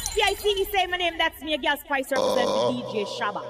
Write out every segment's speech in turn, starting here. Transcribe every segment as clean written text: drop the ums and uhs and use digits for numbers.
FPIC say my name, that's me, a girl Spice represent the DJ Shabba.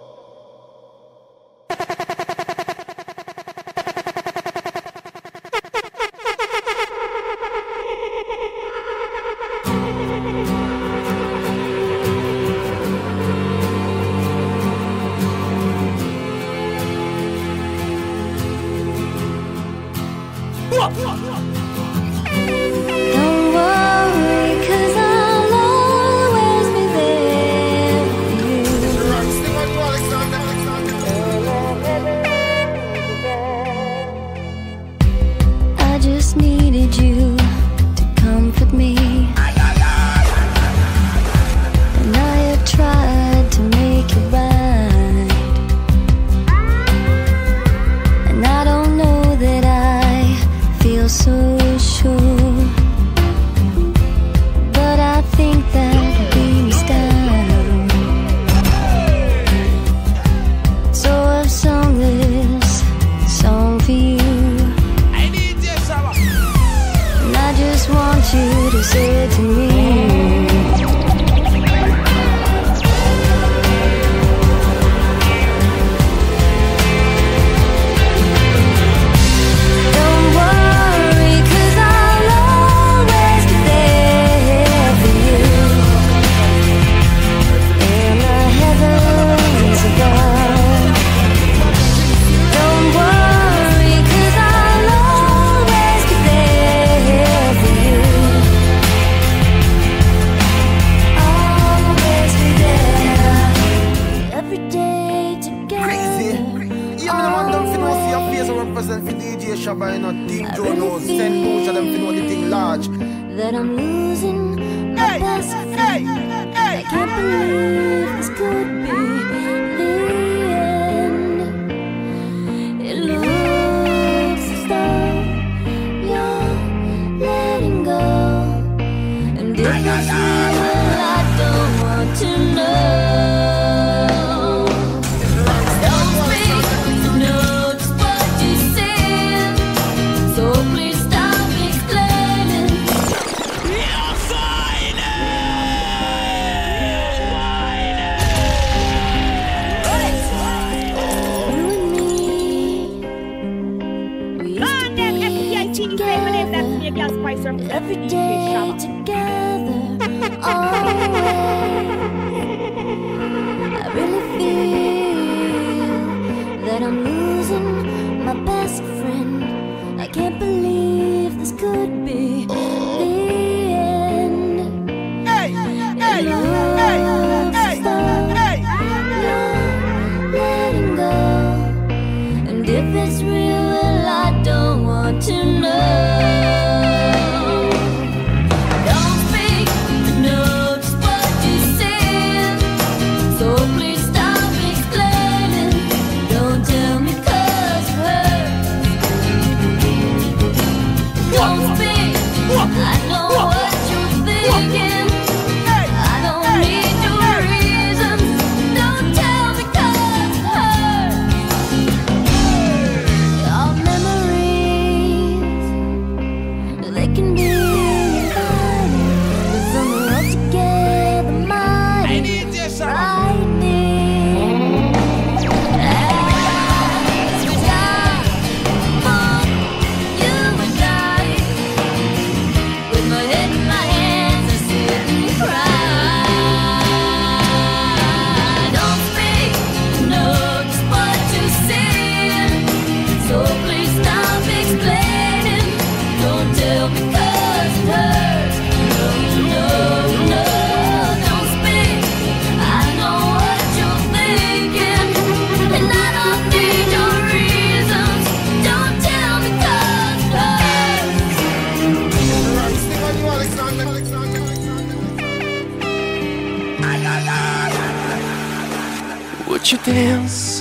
Would you dance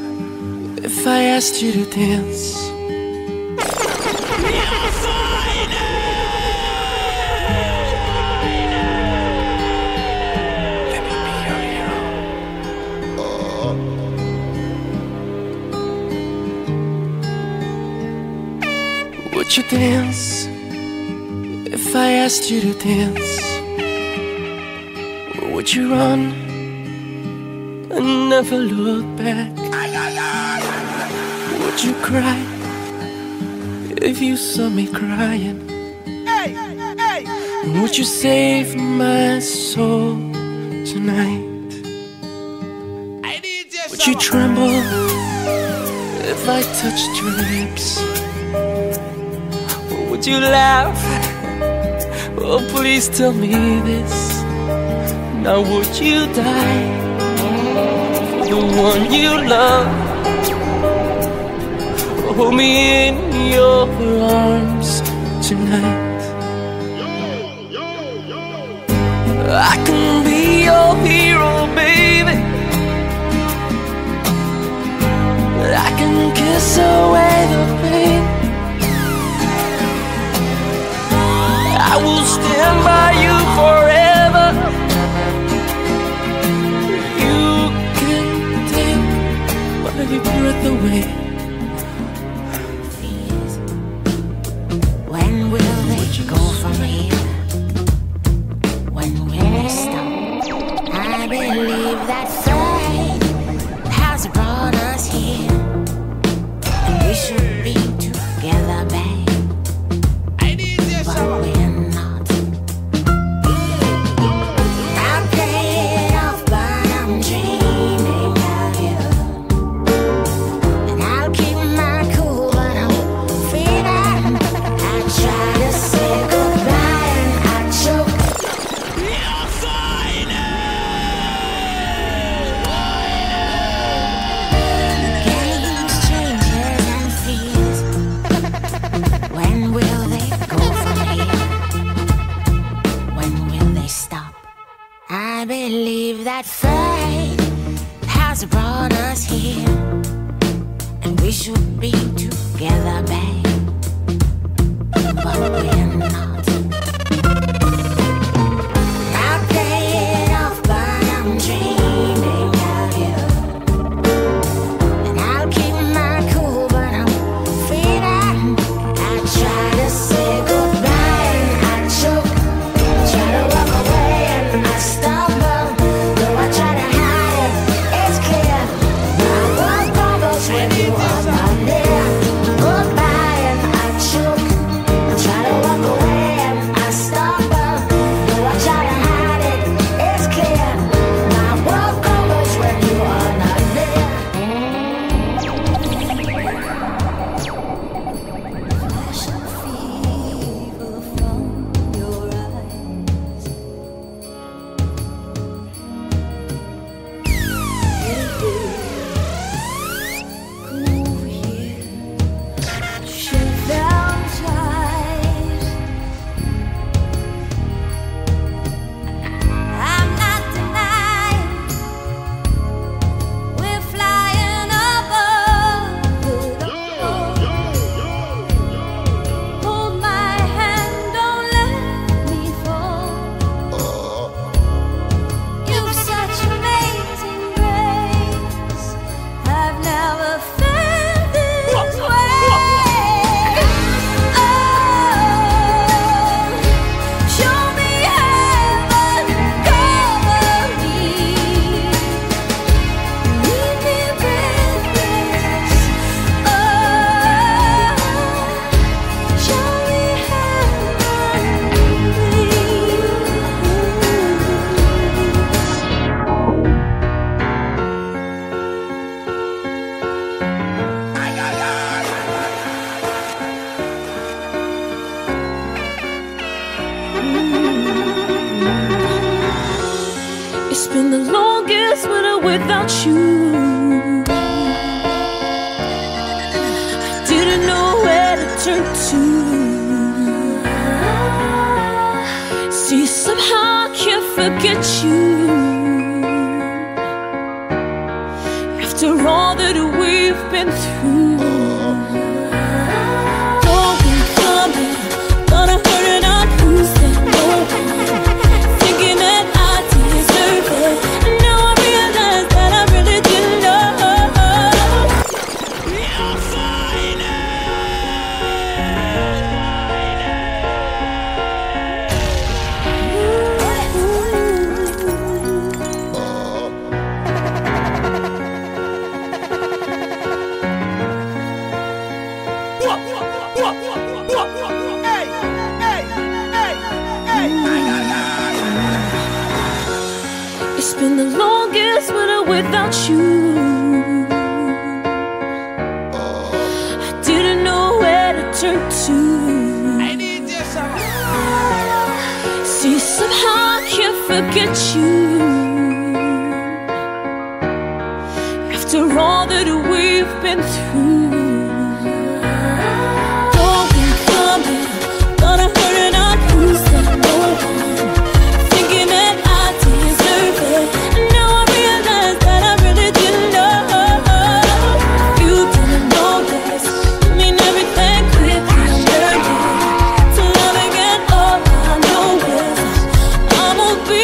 if I asked you to dance? Let me be your hero. Would you dance if I asked you to dance? Would you run and never look back? Would you cry if you saw me crying? Would you save my soul tonight? Would you tremble if I touched your lips? Or would you laugh? Oh, please tell me this. Now would you die for the one you love? Hold me in your arms tonight. I can be your hero, baby. I can kiss away the pain. I will stand by you forever. You can take my breath away. When will they go from here? When will they stop? I believe that fate has brought us here, and we should be together, babe. But we're not. I'm paid off, but I'm dreaming of you, and I'll keep my cool, but I'm freezing. I try to say goodbye and I choke. Games, changes, and fears. When will they go from here? When will they stop? I believe that fate has brought us here, and we should be together, babe. But we're not. I play it off, but I'm dreaming of you, and I'll keep my cool, but I'm freezing. I try to say goodbye and I choke. I try to walk away and I stumble. Though I try to hide it, it's clear. My world crumbles when you are not near. Goodbye and I choke. I try to walk away and I stumble. Though I try to hide it, it's clear. My world crumbles when you are not near. Passion fever from your eyes. Come over here. Shake down tight. I'm not denying we're flying above it all. Hold my hand, don't let me fall. You've such amazing grace. I've never felt this way. Oh, show me heaven, cover me, leave me breathless. Oh, show me heaven, It's been the longest winter without you. I didn't know where to turn to. See, somehow I can't forget you. After all that we've been through. Don't be coming, gonna hurt and I'm losing. No one thinking that I deserve it. Now I realize that I really didn't know. It's been the longest winter without you. I didn't know where to turn to. See, somehow I can't forget you. After all that we've been through. Going, coming, but I heard it on who said no one. Thinking that I deserve it. And now I realize that I really didn't know. You didn't know this. You mean everything quickly. I'm learning to love again. All I know is I'm gonna be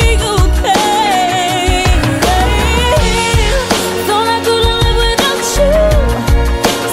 okay. Thought I couldn't live without you.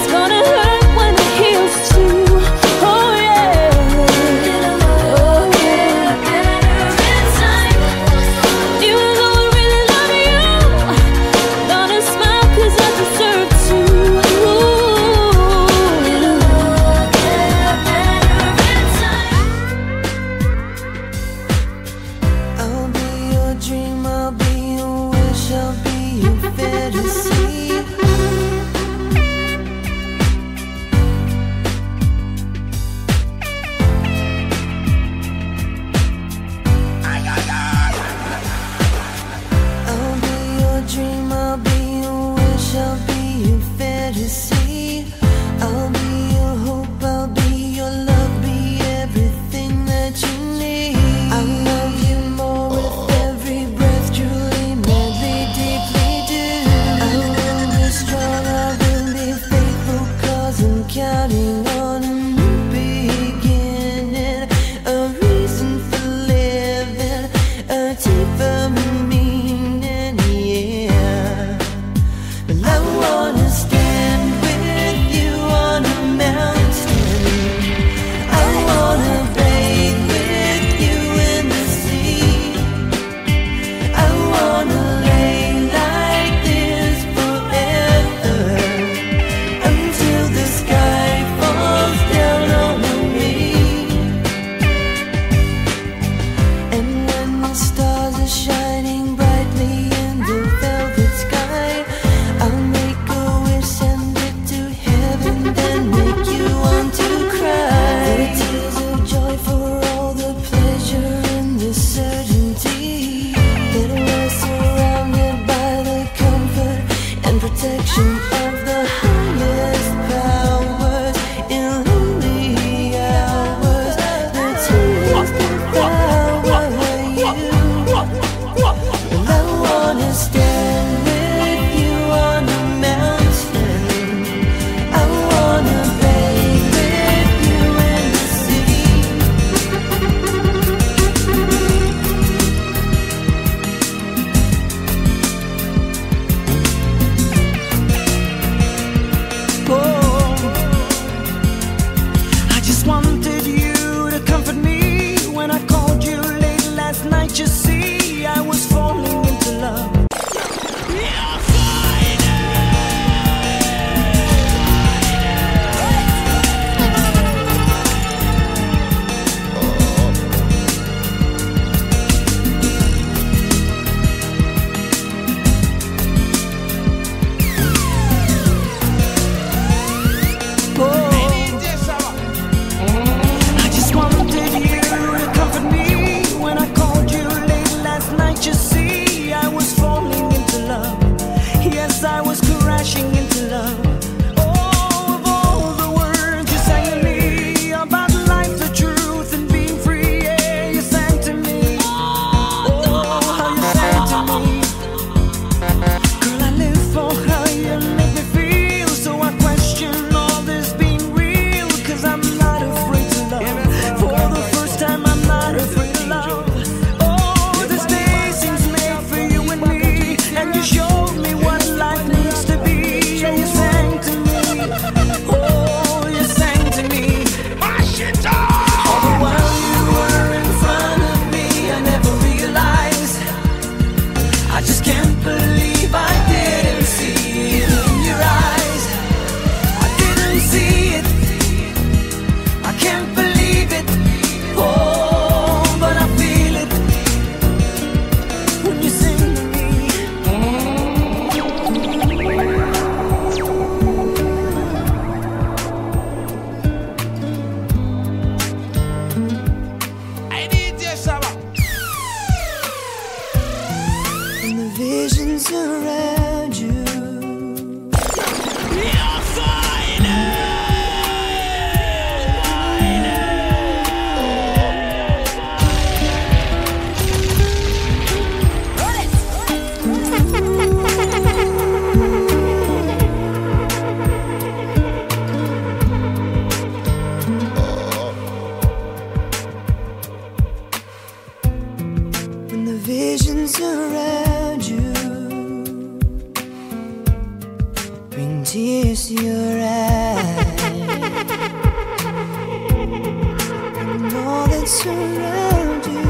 surround you.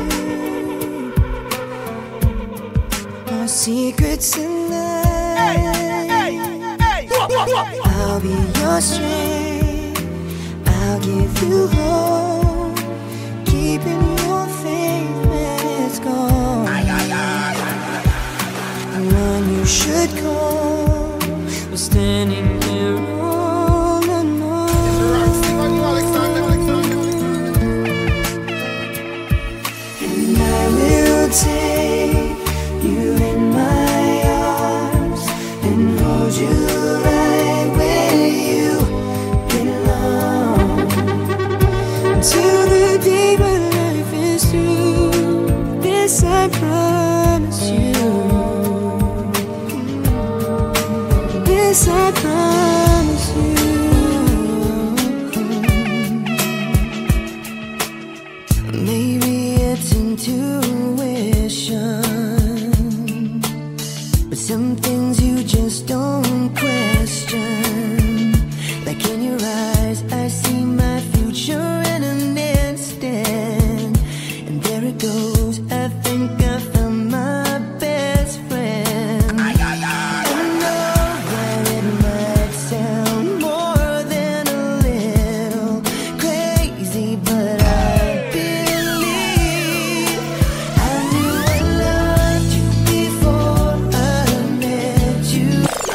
Our secrets tonight. I'll be your strength. I'll give you hope. Keeping your faith when it's gone. When you should call, we're standing here all alone. And I will take you in my arms and hold you right where you belong. Until the day when life is through, this I promise you. This I promise you. Maybe it's intuition, but some things you just don't question. Like in your eyes, I see my future in an instant. And there it goes, I think I found my best friend. I know that it might sound more than a little crazy, but I believe I knew I loved you before I met you.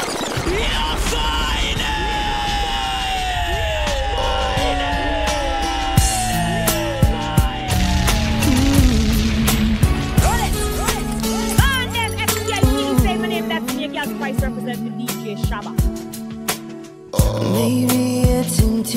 Maybe it's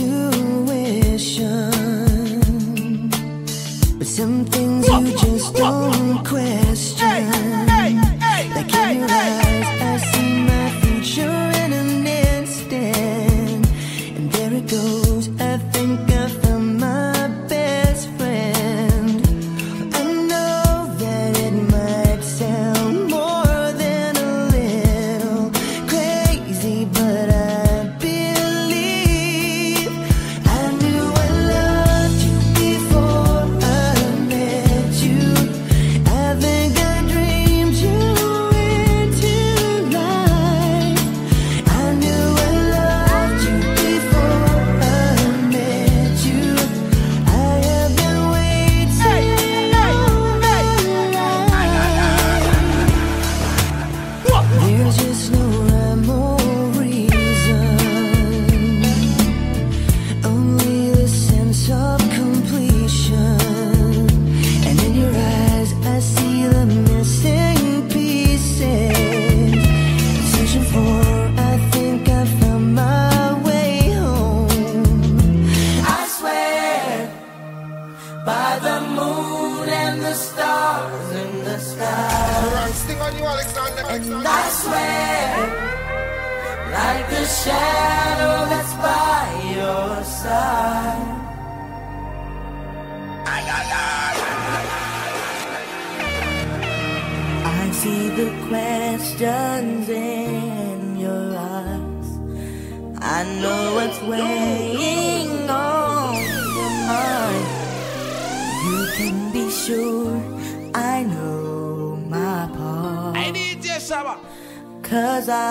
intuition, but some things you just don't question. Like in your eyes, I see my future in an instant. And there it goes, I think I found my best friend. I know that it might sound more than a little crazy, but I believe I knew I loved you before I met you. I think I dreamed you into life. I knew I loved you before I met you. I have been waiting all my life. There's just no rhyme or reason, only the sense of completion. And in your eyes, I see the missing pieces. Searching for, I think I found my way home. I swear by the moon and the stars in the sky. And I swear, like the shadow that's by your side. I see the questions in your eyes. I know what's weighing on your mind. You can be sure I know my part. I need you, Shabba. 'Cause I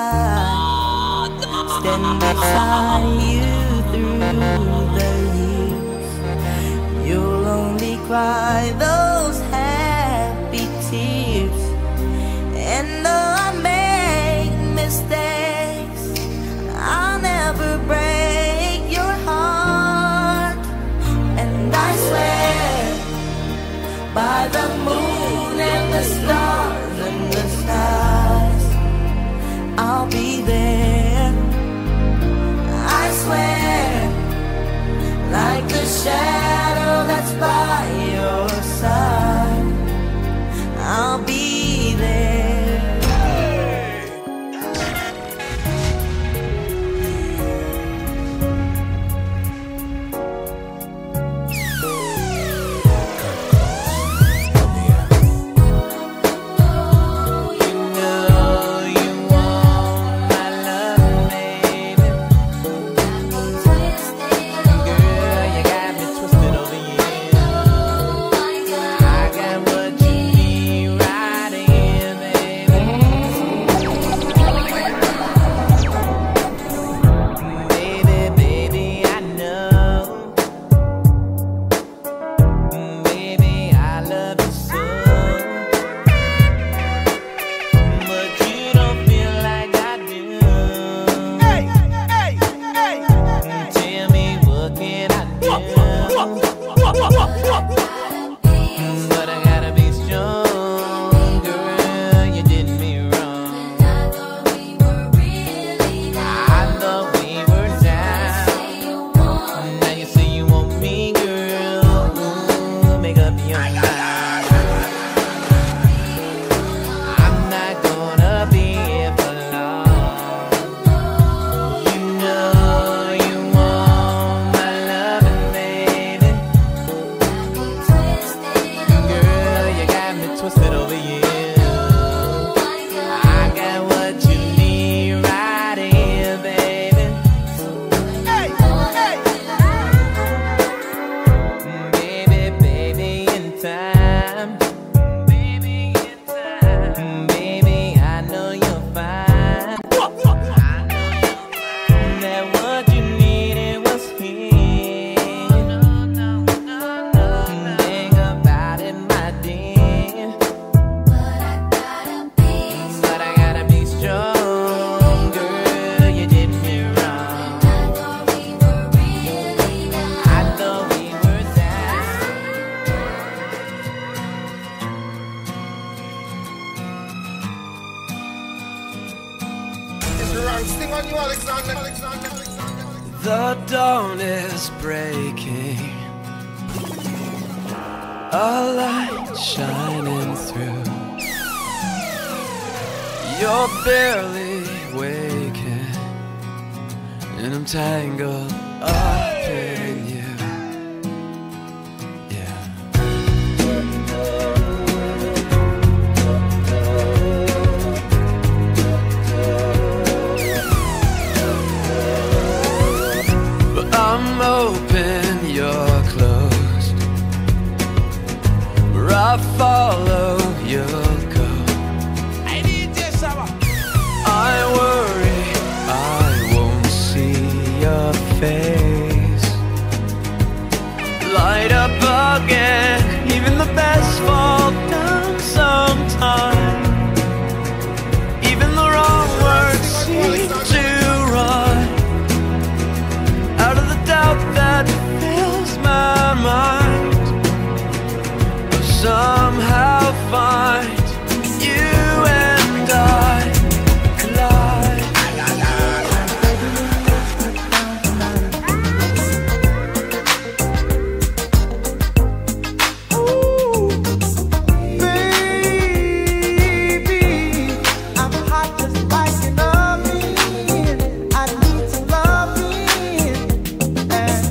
stand beside you through the years. You'll only cry those happy tears. And though I make mistakes, I'll never break your heart. And I swear by the moon and the stars and the skies, I'll be there. I swear, like the shadow that's by your side, I'll be there. Girl, you got me twisted. But I gotta be strong, girl. You did me wrong. I thought we were down. Now you say you want me, girl. Ooh, make up your mind. I'm not gonna be here for long. You know you want my loving, baby. Girl, you got me twisted over you. I got what you need right here, baby. Baby, in time. Baby, I know you're fine. That what you needed was here. Think about it, my dear. But I gotta be strong, girl. You did me wrong. I thought we were down. Sting on you, Alexander. The dawn is breaking, a light shining through. You're barely waking, and I'm tangled up in you. Yeah. But I'm open, you're closed. Where I follow, you'll go. I worry I won't see your face light up again. Even the best fall down sometime. Even the wrong words seem to run out of the doubt that fills my mind. But somehow find you and I collide. Baby, I'm hot just like an oven. I need some loving. And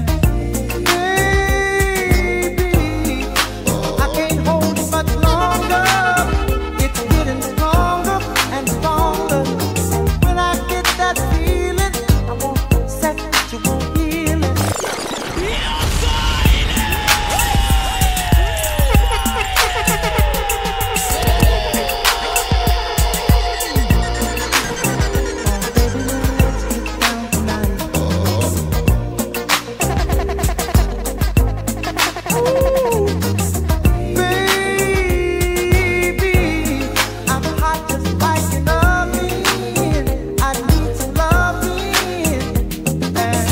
baby, I can't hold it much longer. It's getting stronger and stronger. When I get that feeling, I won't set you on healing. Baby, I'm hot just like an oven. I need some loving. And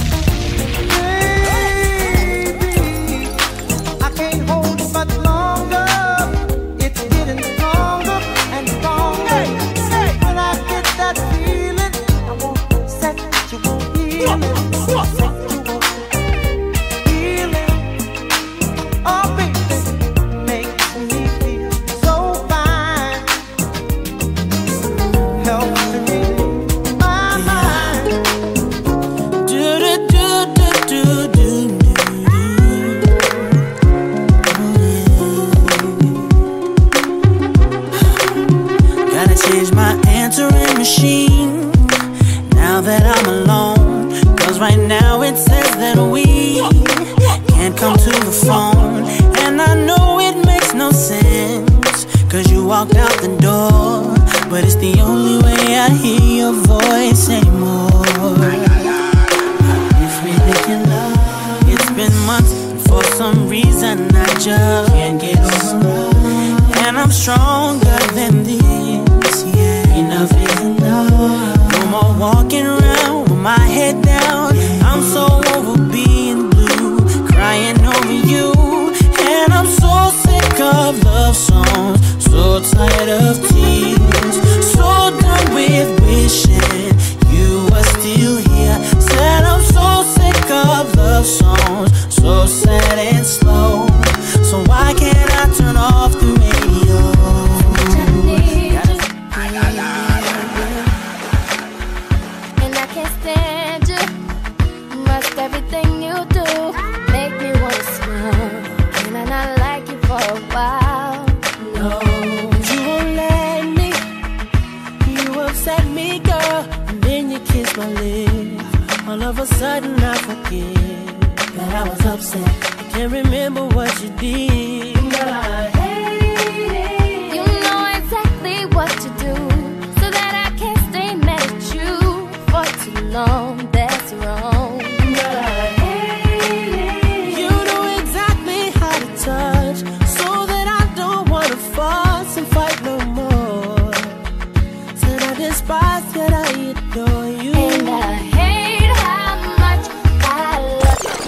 baby, I can't hold it much longer. It's getting stronger and stronger. When I get that feeling, I won't set you on healing. Healing. Oh, baby, makes me feel so fine. Helps to relieve my mind. Gotta change my answering machine now that I'm alone. 'Cause right now it says that we can't come to the phone. And I know it makes no sense, 'cause you walked out the door. But it's the only way I hear your voice anymore. If we making love, it's been months, and for some reason I just can't get over. And I'm stronger than this, yeah. Enough is enough. No more walking around with my head down. I'm so over being blue, crying over you. So why can't I turn off the radio? And I can't stand you. Must everything you do make me wanna smile. Can I not like you for a while? No, You won't let me. You upset me, girl. And then you kiss my lips. All of a sudden I forget that I was upset. I can't remember what you did. Girl, I hate it. you know exactly what to do, so that I can't stay mad at you for too long. That's wrong. Girl, I hate it. You know exactly how to touch, so that I don't wanna fuss and fight no more. Said I despise, yet I adore you. And I hate how much I love you.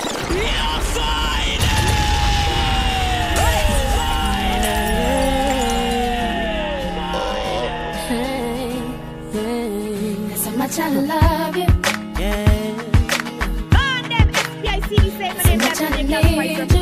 That's how much I love you. Yeah. On them SPICD say my name, that's the name, that's why it's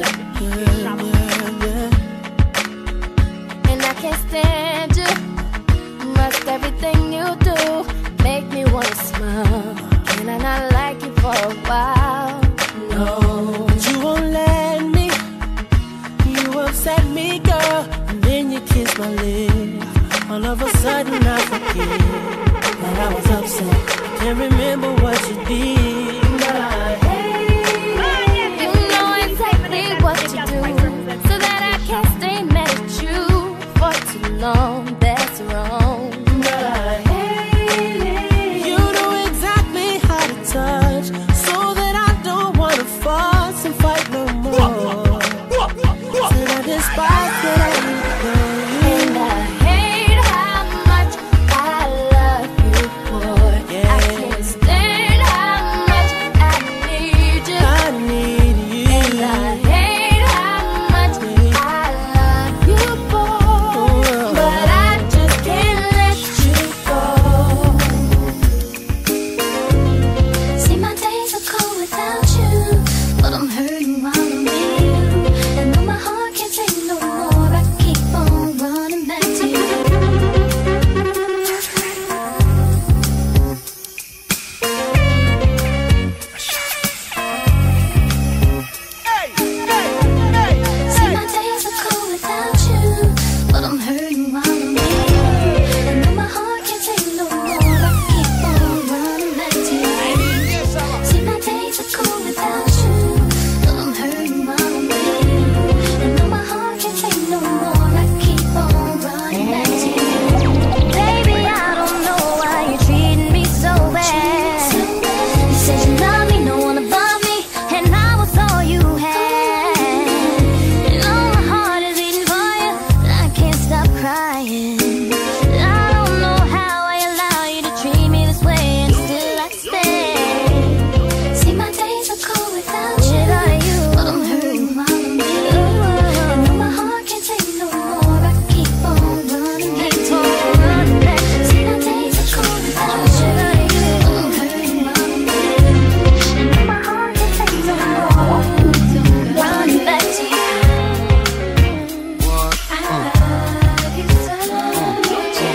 And I can't stand you. Must everything you do make me wanna smile. Can I not like you for a while? No, You won't let me. You upset me, girl. And then you kiss my lips. All of a sudden I forget that I was upset. I can't remember what you did. Girl, I hate you know exactly what to do, so that I can't stay mad at you for too long. That's wrong. Girl, I hate it. You know exactly how to touch, so that I don't wanna fuss and fight no more. Said I despise that I adore you. And I hate how much I love you, boy. Yeah. I can't stand how much I need you. I need you. And I hate how much I love you, boy. But I just can't let you go. See, my days are cold without you, but I'm hurting while I'm with you. And though my heart can't take no more, I keep on running back to you. See, my days are cold without you, but I'm hurting while I'm with you. And though my heart can't take no more, I keep on running back to you. See, my days are cold without you, but I'm hurting while I'm with you. And though my heart can't take no more, I keep on running back to you. Baby, I don't know why you're treating me so bad. You said you love me, no one above me, and I was all you had. And all my heart is beating for you, but I can't stop crying. I don't know how I allow you to treat me this way, and still I stay. See, my days are cold without you, but I'm hurting while I'm with you. And though my heart can't take no more, I keep on running back to you. See, my days are cold without you, but I'm hurting while I'm with you. And though my heart can't take no more, running back to you. I love you so much,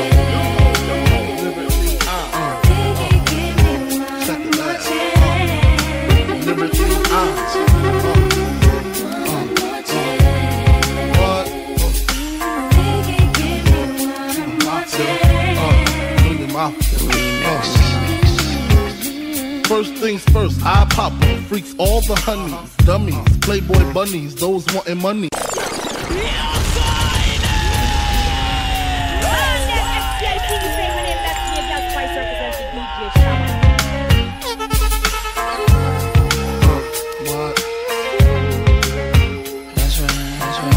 First things first, I pop up, freaks all the honeys, dummies, playboy bunnies, those wanting money. On them SPICD say my name, that's the name, that's why it's represented DJ Shabba. What? That's right, that's right.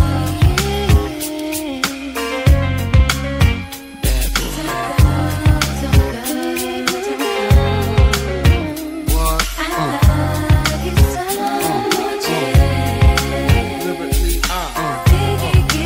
Bad boy. What? I love you so much. Liberty,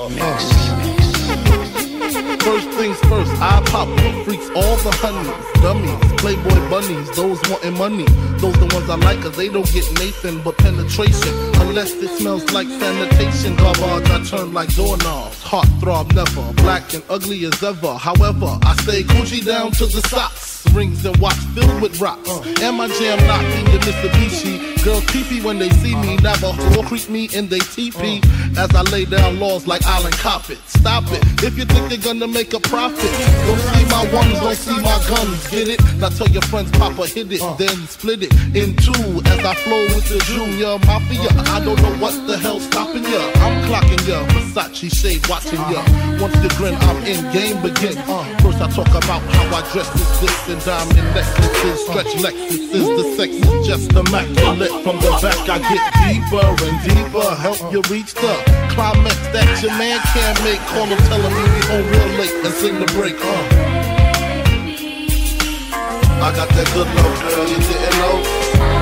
First things first, I pop freaks all the honeys, dummies, playboy bunnies, those wanting money. Those the ones I like cause they don't get Nathan but penetration. Unless it smells like sanitation. Garbage I turn like doorknobs. Heart throb never, black and ugly as ever. However, I stay Gucci down to the socks. Rings and watch filled with rocks. And my jam knocking the Mitsubishi. Girls pee-pee when they see me. Navajo creep me in they teepee. As I lay down laws like Island Coppet. Stop it, if you think they're gonna make a profit. Don't see my ones, don't see my guns. Get it? Now tell your friends Papa hit it. Then split it in two as I flow with the Junior Mafia. I don't know what the hell's stopping ya. I'm clocking ya, Versace shade watching ya. Once the grin, I'm in, game begins. First I talk about how I dress this and diamond necklaces, stretch Lexuses. The sex is just immaculate. From the back I get deeper and deeper. Help you reach the climax that your man can't make. Call him, tell him he be home real late and sing the break. I got that good love, girl, you didn't know.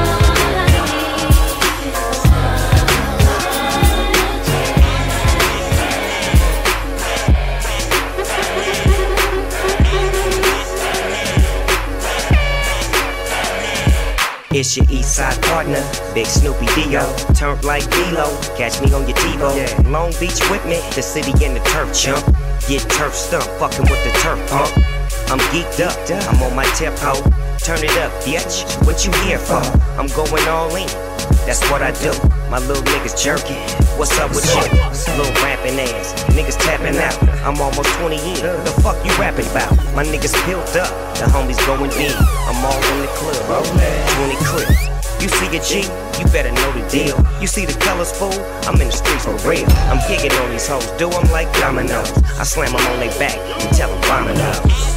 It's your east side partner, Big Snoopy Dio. Turned like D-Lo, catch me on your TiVo. Yeah. Long Beach with me, the city and the turf chump. Get turf stumped, fucking with the turf pump. I'm geeked up, I'm on my tempo. Turn it up, bitch, what you here for? I'm going all in, that's what I do. My little niggas jerking, what's up with you? Little rapping ass, niggas tapping out. I'm almost 20 in, what the fuck you rapping about? My niggas built up, the homies going in. I'm all in the club, 20 crips. You see a G, you better know the deal. You see the colors, fool, I'm in the streets for real. I'm gigging on these hoes, do them like dominoes. I slam them on their back and tell them dominoes.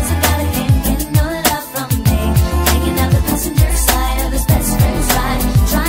Try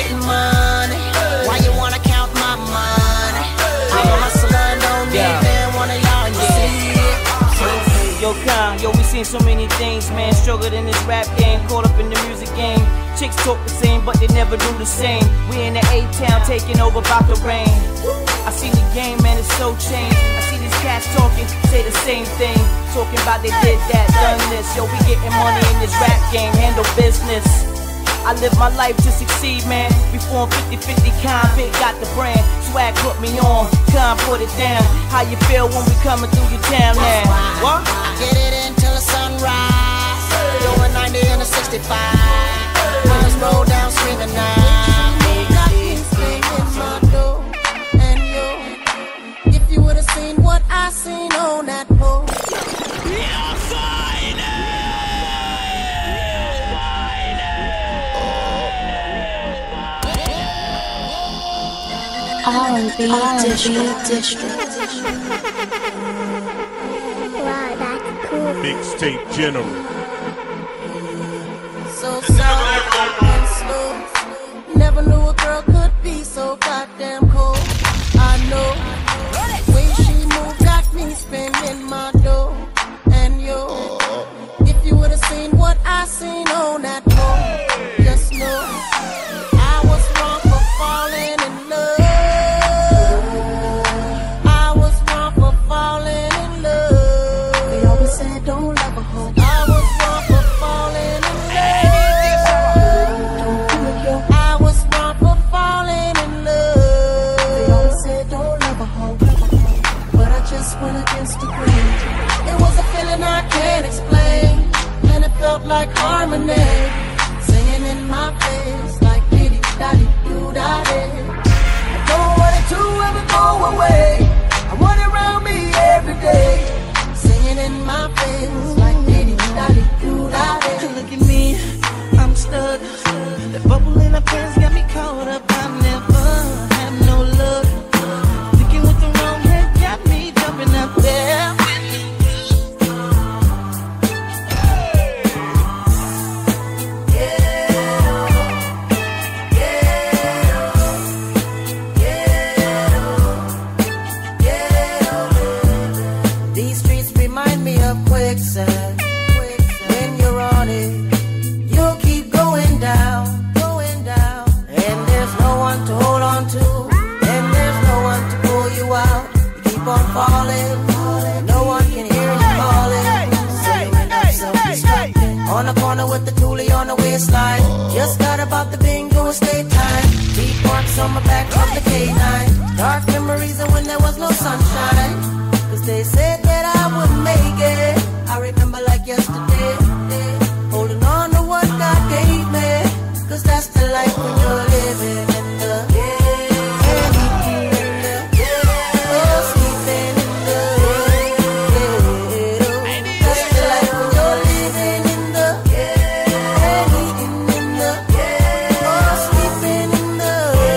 getting money. Why you wanna count my money? I'm a hustler, don't need them, one of y'all, you see it. Yo, Khan, yo, we seen so many things, man. Struggled in this rap game, caught up in the music game. Chicks talk the same, but they never do the same. We in the A-town, taking over about the rain. I see the game, man, it's so changed. I see these cats talking, say the same thing. Talking about they did that, done this. Yo, we getting money in this rap game, handle business. I live my life to succeed, man. Before 50-50, Convict got the brand. Swag put me on, Con put it down. How you feel when we coming through your town now? What? Get it until the sunrise. Doing 90 and a 65. Let's roll down screaming now. Got me screaming my door. And yo, if you would've seen what I seen on that pole. R&B District. Mixtape General. So soft and slow. Never knew a girl could be so goddamn cold. I know the way she moved got me spending my dough. And yo, if you would've seen what I seen on that pole, just know I was wrong for falling in love. I was wrong for falling in love. They always said don't love a hoe. I was wrong for falling in love. Don't do it, yo. I was wrong for falling in love. They always said don't love a hoe. But I just went against the grain. It was a feeling I can't explain. And it felt like harmony. Singing in my face like diddy daddy do daddy. I don't want it to ever go away. I want it around me every day. Singing in my face like diddy daddy do daddy. Look at me, I'm stuck. The bubble in her pants got me caught up. I never had no luck. Thinking with the wrong head got me jumping up there. These streets remind me of quicksand. When you're on it, you'll keep going down. And there's no one to hold on to, and there's no one to pull you out. You keep on falling, no one can hear you calling. So you end up self-destructing. On the corner with the toolie on the waistline. Just got about the bingo estate time. Deep marks on my back from the K9. Dark memories of when there was no sunshine. Cause they said that I would make it. I remember like yesterday, holding on to what God gave me. Cause that's the life when you're living in the and eating in the oh, sleeping in the that's the life when you're living in the and eating in the oh, sleeping in the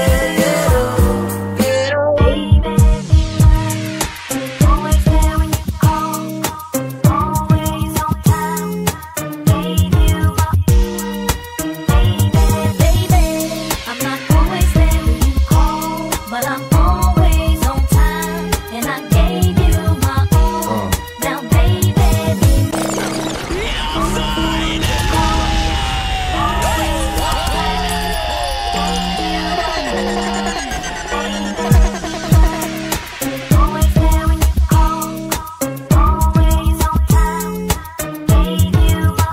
Always there when you call, always on time. Gave you my baby. I'm not always there when you call, but I'm always on time. And I gave you my all. Now, baby, always there when you call, always on time. Gave you my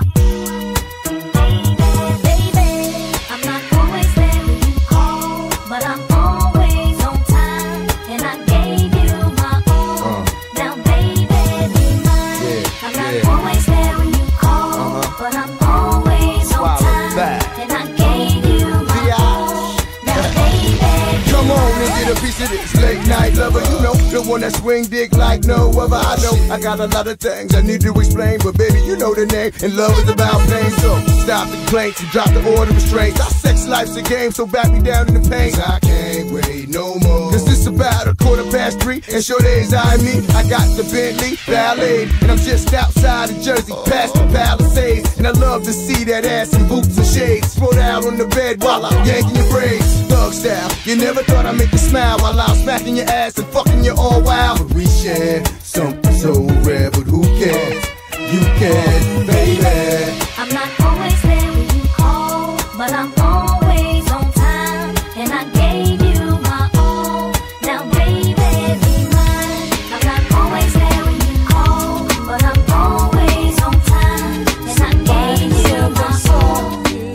baby. I'm not always there when you call, but I'm always on time. And I gave you my all. Now, baby, be mine. I'm not always there when you call, but I'm always on time. And I gave you my all. Now, baby, Come on and get a piece of this late night lover. You know, the one that swing dick like no other. I know I got a lot of things I need to explain, but baby, you know the name, and love is about pain. So stop the complaints and drop the order of restraints. Our sex life's a game, so back me down in the pain. I came wait no more. Cause it's about 3:15 and sure days I me. I got the Bentley Ballet and I'm just outside of Jersey, past the Palisades. And I love to see that ass in boots and shades. Throw out on the bed while I'm yanking your braids. Thug style, you never thought I'd make you smile while I'm smacking your ass and fucking you all wild. But we share something so rare, but who cares? You can, baby. I'm not always there when you call, but I'm always on time. And I gave you my all. Now, baby, be mine. I'm not always there when you call, but I'm always on time. And I gave you my all.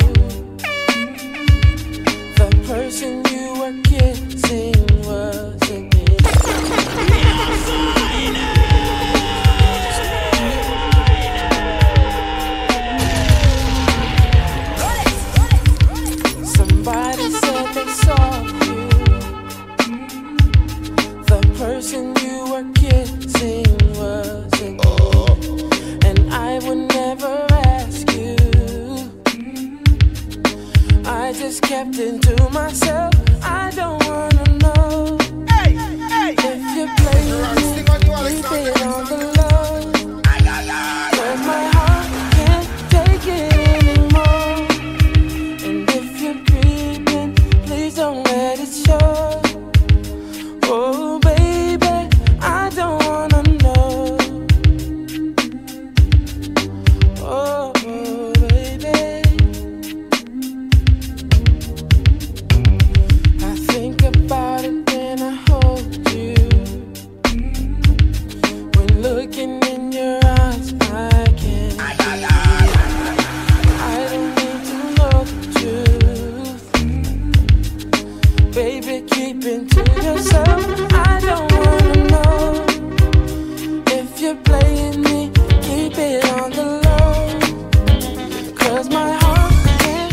The person you were kissing wasn't me. Somebody said they saw you. The person you were kissing wasn't me. And I would never ask you. I just kept it to myself. I don't wanna know if you're playing me, keep it on the low. 'Cause my heart can't take it anymore. And if you're creeping, please don't let it show. Oh baby, I don't wanna know. Oh baby, I think about it when I hold you. When looking in your eyes, I can't believe. I don't need to know the truth. Baby, keep it to yourself. I don't wanna know if you're playing me. Keep it on the low. 'Cause my heart can't.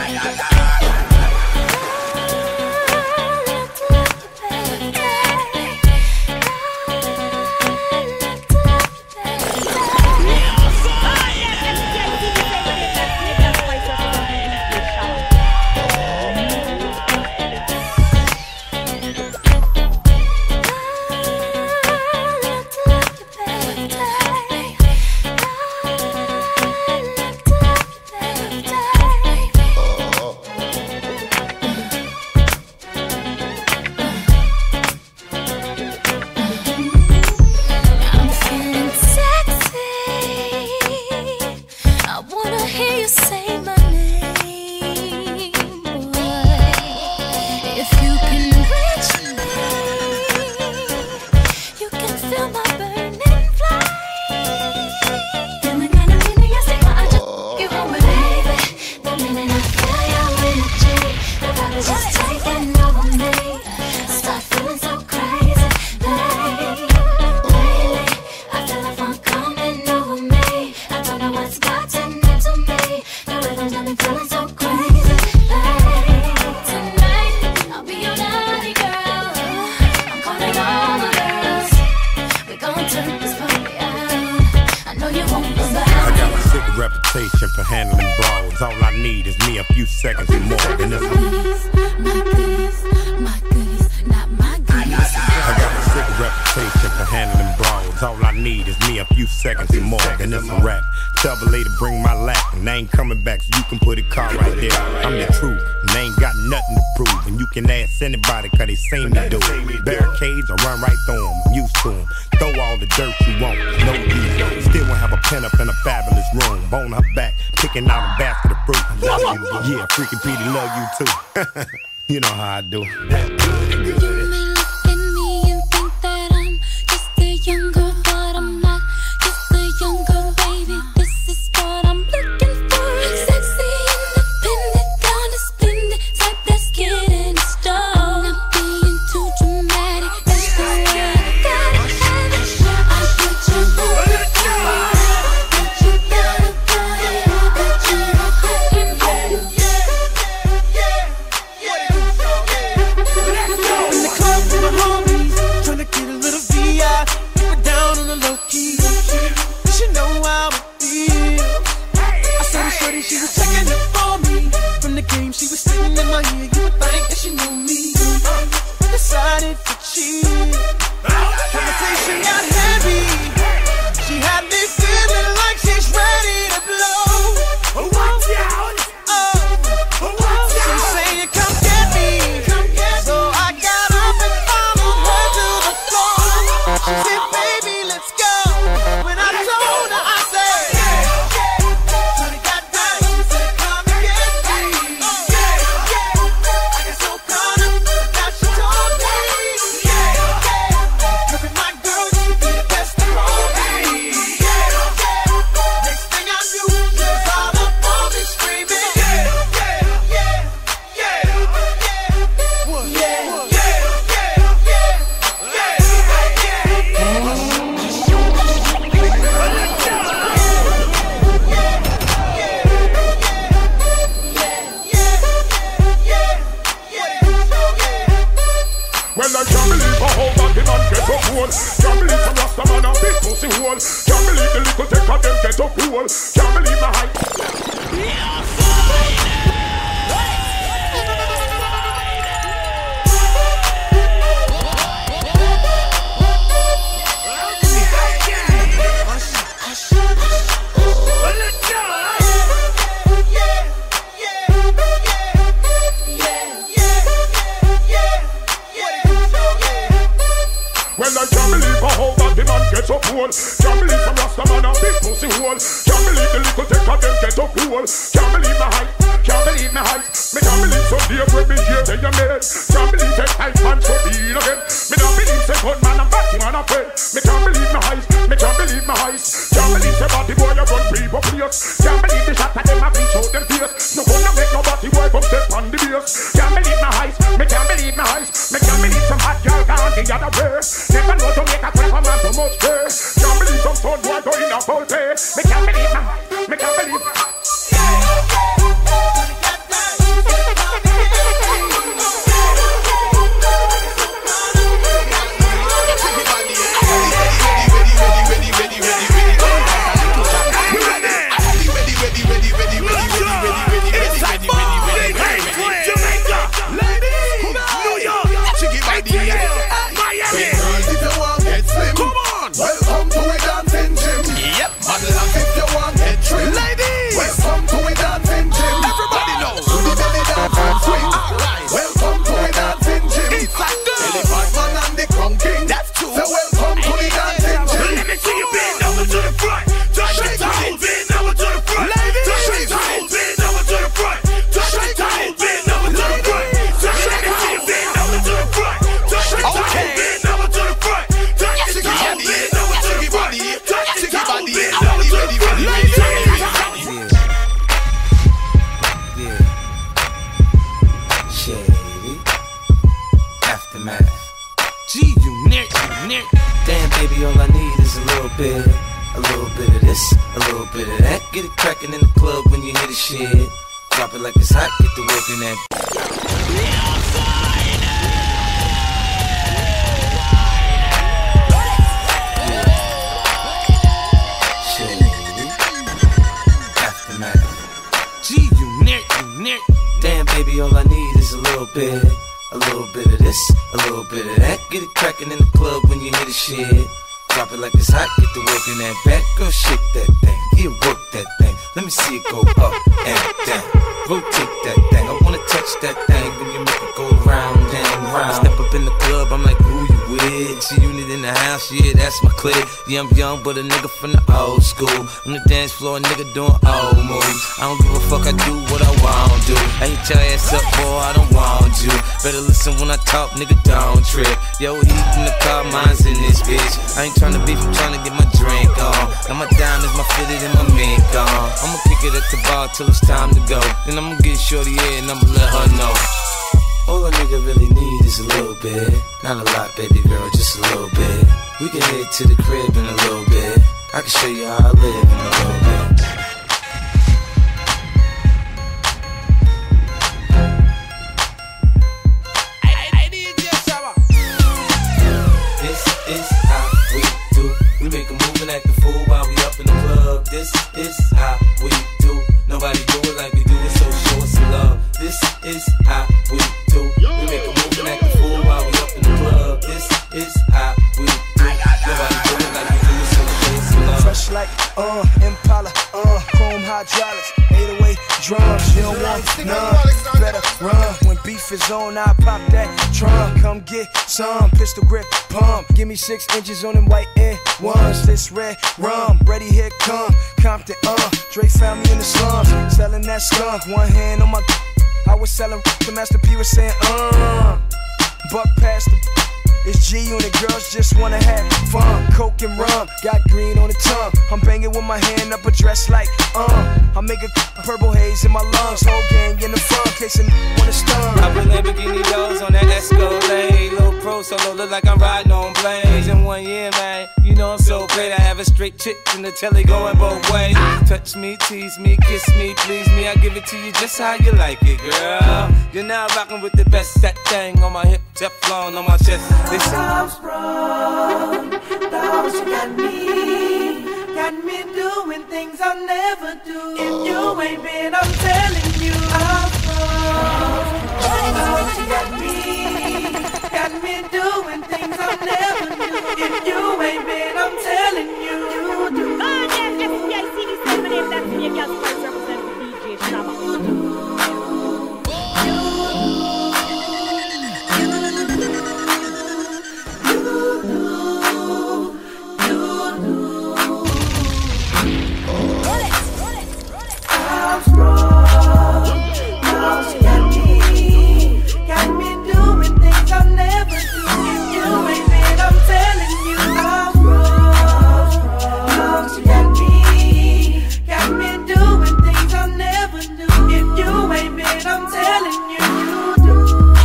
I'm feeling sexy. I wanna hear you say my name, boy. If you can reach me, you can feel my burning flame. You're the kind of feeling I say, I just you want me, baby. The minute I feel your energy, the vibe is just taking over me. I start feeling so crazy, baby. Lately, I feel the fun coming over me. I don't know what's gotten into me. The rhythm's got me feeling so crazy, baby. Tonight, I'll be your naughty girl. I'm calling all the girls. We're gonna turn this party out. I know you won't go back. I got a sick reputation for handling brawls. All I need is me a few seconds and more. And it's My goodies, my goodies, not my goodies. I got a sick reputation for handling brawls. All I need is me a few seconds and more. And it's a rap. Tell the lady bring my lap. And I ain't coming back, so you can put a car right there. I'm the truth, and I ain't got nothing to prove. And you can ask anybody, 'cause they seen me do it. Barricades, I run right through them. I'm used to them. Throw all the dirt you want, no use. Still won't have a pen up in a fabulous room. Bone her back, picking out a basket of fruit. Yeah, freaking Petey love you too. You know how I do. You may look at me and think that I'm just a young girl, but I'm not just a young girl, baby. This is what I'm looking for. Sexy, independent, down to spend it, type that's getting it started. Not being too dramatic, that's the way I gotta have it. I put you on the floor, but you gotta put it on the In the club with my homies, tryna get a little VI. We're down on the low key. You should know how I feel. I saw the shorty, she was checking up for me. From the game, she was sitting in my ear. You would think that she knew me. hole. Can't believe some rasta man a big pussy hole. Can't believe the little take of them get up cool. Can't believe my height. Well, I can't believe how that the man gets up cool. Can't believe some rasta man a big pussy hole. Can't believe the little take of them get up cool. Can't believe my height. Can't believe my height. Me can't believe some day when me hear they a made. Can't believe that hype man so be again. Me don't believe say good man and bad man a pay. Me can't believe my height. Me can't believe my height. Can't believe say body boy a run people place. Can't believe the shot of them a bleach out them face. No gonna make nobody boy come step on the base. Can't believe my height. Me can't believe my height. Me can't believe some hot girl gone the other way. Never know to make a clever man so much pay. Can't believe some son boy go in a full pay. Me can't believe my height. Me can't believe. Welcome to a dancing gym. Yep. Model if you want get trim. Ladies, welcome to a dancing gym. Everybody knows. Do the belly dance and swing. Alright. Welcome to a dancing gym. It's like the elephant man and the crown king. That's true. So welcome to the dancing gym. Let me see you bend over to the front. Touch it tight. Bend over to the front. Ladies, touch it tight. Bend over to the front. Touch it tight. Bend over to the front. Touch it tight. Bend over to the front. Touch it tight. Bend over to the front. Touch it tight. Damn, baby, all I need is a little bit of this, a little bit of that. Get it crackin' in the club when you hear the shit. Drop it like it's hot, get the work in that. Damn, baby, all I need is a little bit of this, a little bit of that. Get it crackin' in the club when you hear the shit. Drop it like it's hot, get the work in that back. Girl, shake that thing, yeah, work that thing. Let me see it go up and down. Rotate that thing, I wanna touch that thing when you make it go round and round. I step up in the club, I'm like, who you with? She unit in the house, yeah, that's my clique. Yeah, I'm young, but a nigga from the old school. On the dance floor, a nigga doing old moves. I don't give a fuck, I do what I want to. I hit your ass up, boy, I don't want you. Better listen when I talk, nigga, don't trip. Yo, heat in the car, mine's in this bitch. I ain't tryna beef, I'm tryna get my drink on. Now my diamonds, my fitted, and my mink on. I'ma kick it at the bar till it's time to go. Then I'ma get shorty here and I'ma let her know. All a nigga really need is a little bit. Not a lot, baby girl, just a little bit. We can head to the crib in a little bit. I can show you how I live in a little bit. This is how we do. We make a move and act a fool while we up in the club. This is how we do. Nobody do it like we do it, so show us some love. This is how we do. We make a move and act a fool while we up in the club. This is how we do. Nobody do it like we do it, so show us some love. Fresh like Impala, chrome hydraulics, 808 drums. You don't want none, better run. When beef is on, I pop that trunk. Come get some pistol grip pump. Give me 6 inches on them white air ones. This red rum, ready here come Compton. Dre found me in the slums, selling that skunk. One hand on my, I was selling. The Master P was saying buck past the. It's G-Unit, girls just wanna have fun. Coke and rum, got green on the tongue. I'm banging with my hand up a dress like, I make a purple haze in my lungs. Whole gang in the front, case a wanna stun. I put Lamborghini doors on that Escalade. Little pro solo, look like I'm riding on planes. In 1 year, man, you know I'm so great. I have a straight chick in the telly going both ways. Touch me, tease me, kiss me, please me. I give it to you just how you like it, girl. You're now rocking with the best. That thing on my hip, Teflon on my chest. They say I'm sprung, thought you got me doing things I'll never do. If you ain't been, I'm telling you, I'm sprung, thought you got me doing things I'll never do. If you ain't been, I'm telling you, you do. Oh, yes, yes, yes, CDC, my name, that's me, yes, first represent DJ Shabba. I'm sprung, now she got me doing things I'll never do. If you ain't been, I'm telling you, I'm sprung, now she got me doing things I'll never do. If you ain't been, I'm telling you, you do.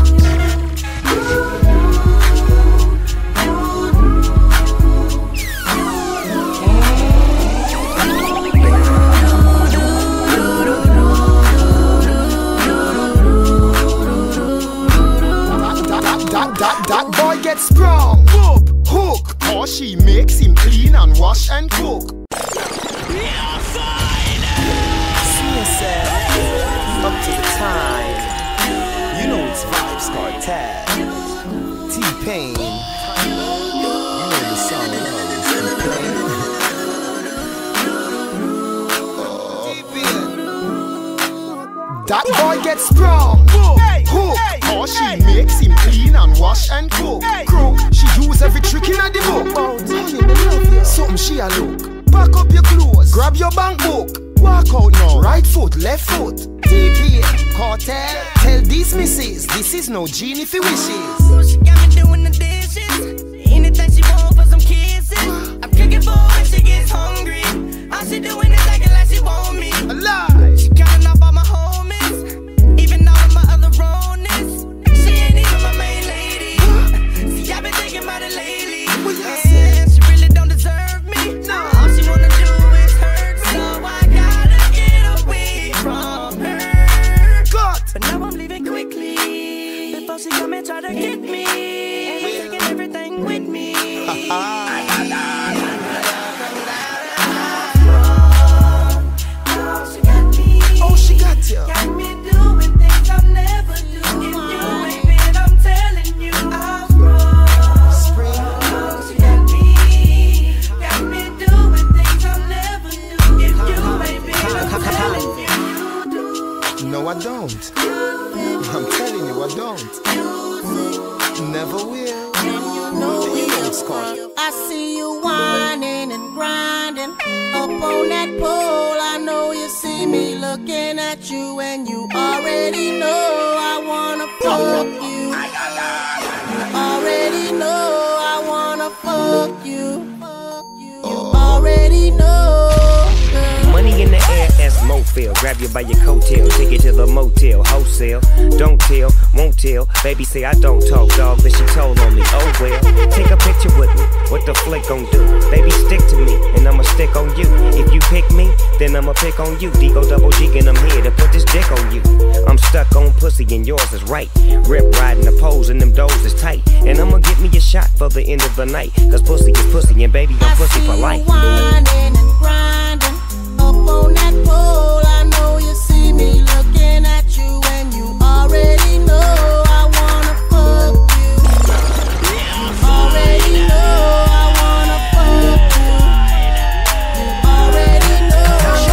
That boy gets sprung, whoop, hook, or she makes him clean and wash and cook. See yourself up to the time. You know it's Vibes Cartel. T-Pain. You know the song always complain. That boy gets sprung, whoop, hook, or she makes him clean and wash and cook. Crook, she use every trick in the book. Something she a look. Pack up your clothes, grab your bank book. Walk out now, right foot, left foot. TPN, Cartel, tell these misses, this is no genie for wishes. She got me doing the dishes, anything she want for some kisses. I'm cooking for her when she gets hungry. All she doing is acting like she want me. Alive. She counting up all my homies, even all of my other wrongness. She ain't even my main lady. See, I've been thinking about it lately. Yeah, she really don't deserve me. No, all she wanna do is hurt, so I gotta get away from her. But now I'm leaving quickly before she come and try to get me. And I'm taking everything with me. Oh, she got you. Got me doing things I'll never do. If you ain't been, I'm telling you, I'm sprung. She got me doing things I'll never do. If you ain't been, I'm telling you, you do. No, I don't. I'm telling you, I don't. Never will. You know it's called. I see you whining and grinding up on that pole. I know you see me looking at you, and you already know I wanna fuck you. You already know I wanna fuck you. You already know. Money in the air, as Mofil. Grab you by your coattail, take you to the motel, wholesale. Don't tell, won't tell. Baby say I don't talk, dog, then she told on me. Oh well, take a picture with me. What the flick gon' do? Baby, stick to me, and I'ma stick on you. If you pick me, then I'ma pick on you. Digo double G, and I'm here to put this dick on you. I'm stuck on pussy, and yours is right. Rip riding the poles, and them doors is tight. And I'ma get me a shot for the end of the night. Cause pussy is pussy, and baby, I'm pussy for life. Whining and grinding up on that pole. I know you see me looking at you, and you already know I wanna fuck you. You already know I wanna fuck you. You already know.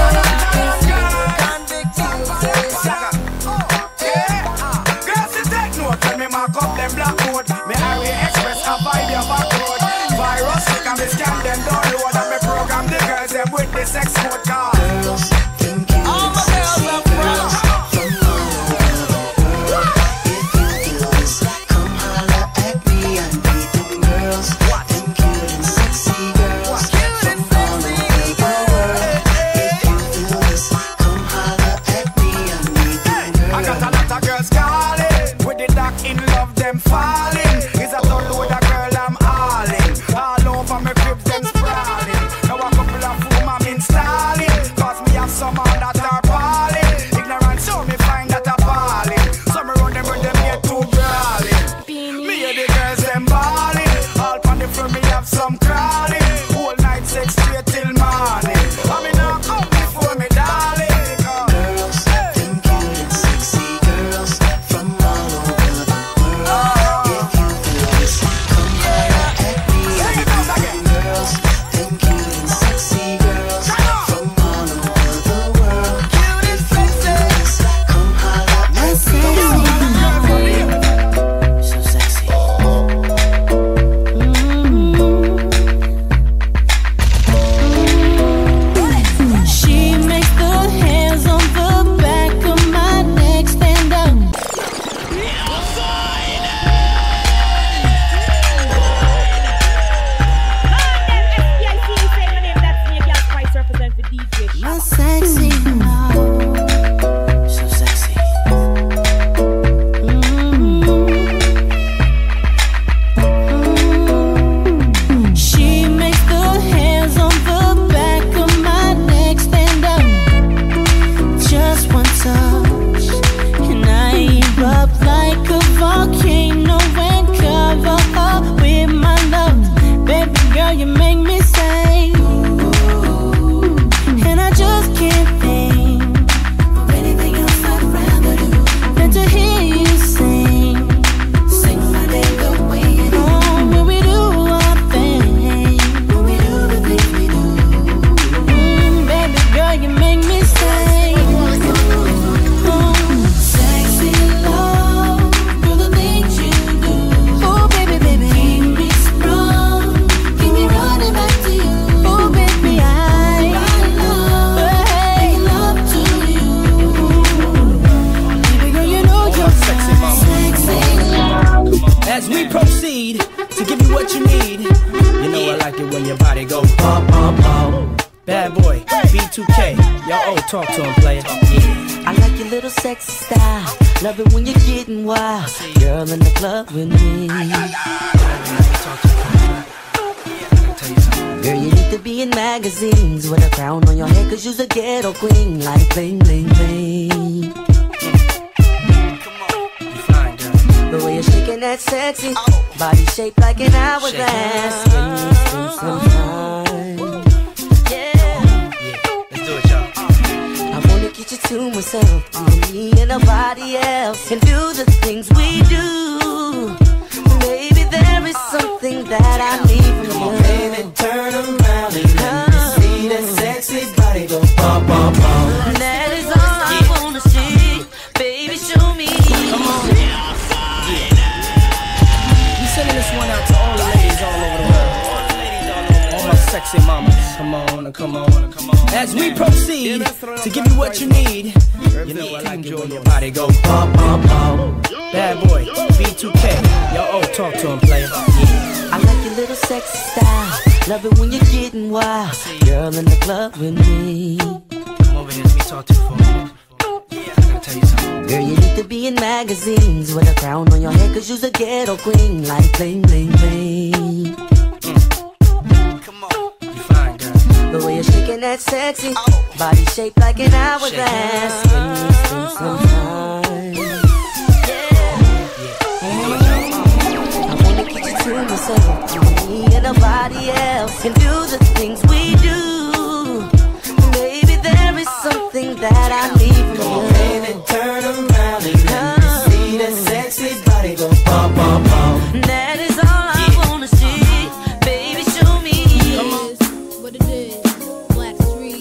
Girls, you take note when me mark up them blackboard. Me Harry Express a vibe your back road. Virus, look and me scan them download. And me program the girls them with the sex code card. All my girls are from I got a lot of girls calling with the doc in love, them falling. Is a ton load of girl I'm hauling. All over me crib, them sprawling. Now a couple of foam I'm installing. Cause me have some on that are falling. Ignorant show me find that appalling. So me run Bad boy, B2K. Yo, talk to him, player. Yeah. I like your little sexy style. Love it when you're getting wild. Girl in the club with me. Girl, you need to be in magazines with a crown on your head, 'cause you's a ghetto queen. Like bling, bling, bling. The way you're shaking that sexy body shaped like an hourglass. Can you spend some time? Let's do it, y'all. I wanna get you to myself, me and nobody else, and do the things we do. Baby, there is something that I need from you. Baby, turn around and let me see that sexy body go bum, bum, bum. That is all I wanna see. Baby, show me. Come on. We sending this one out to all the ladies all over the world. All my sexy mamas. Come on, come on, come on. As we proceed to give you what you need, you know I like it when your body go bum, bum, bum. Bad boy, B2K. Yo, talk to him, player. I like your little sexy style. Love it when you're getting wild. Girl in the club with me. Come over here, let me talk to you for a minute. I gotta tell you something. Girl, you need to be in magazines with a crown on your head, 'cause you's a ghetto queen. Like bling, bling, bling. Come on. You fine, girl. The way you're shaking that sexy body shaped like an hourglass. Can you spend some time? I wanna get you to myself, me and nobody else, and do the things we do. Baby, there is something that I need from you. Baby, turn around and let me see that sexy body go bum, bum, bum. That is all I wanna see. Baby, show me. Come on. What it is, Black Street.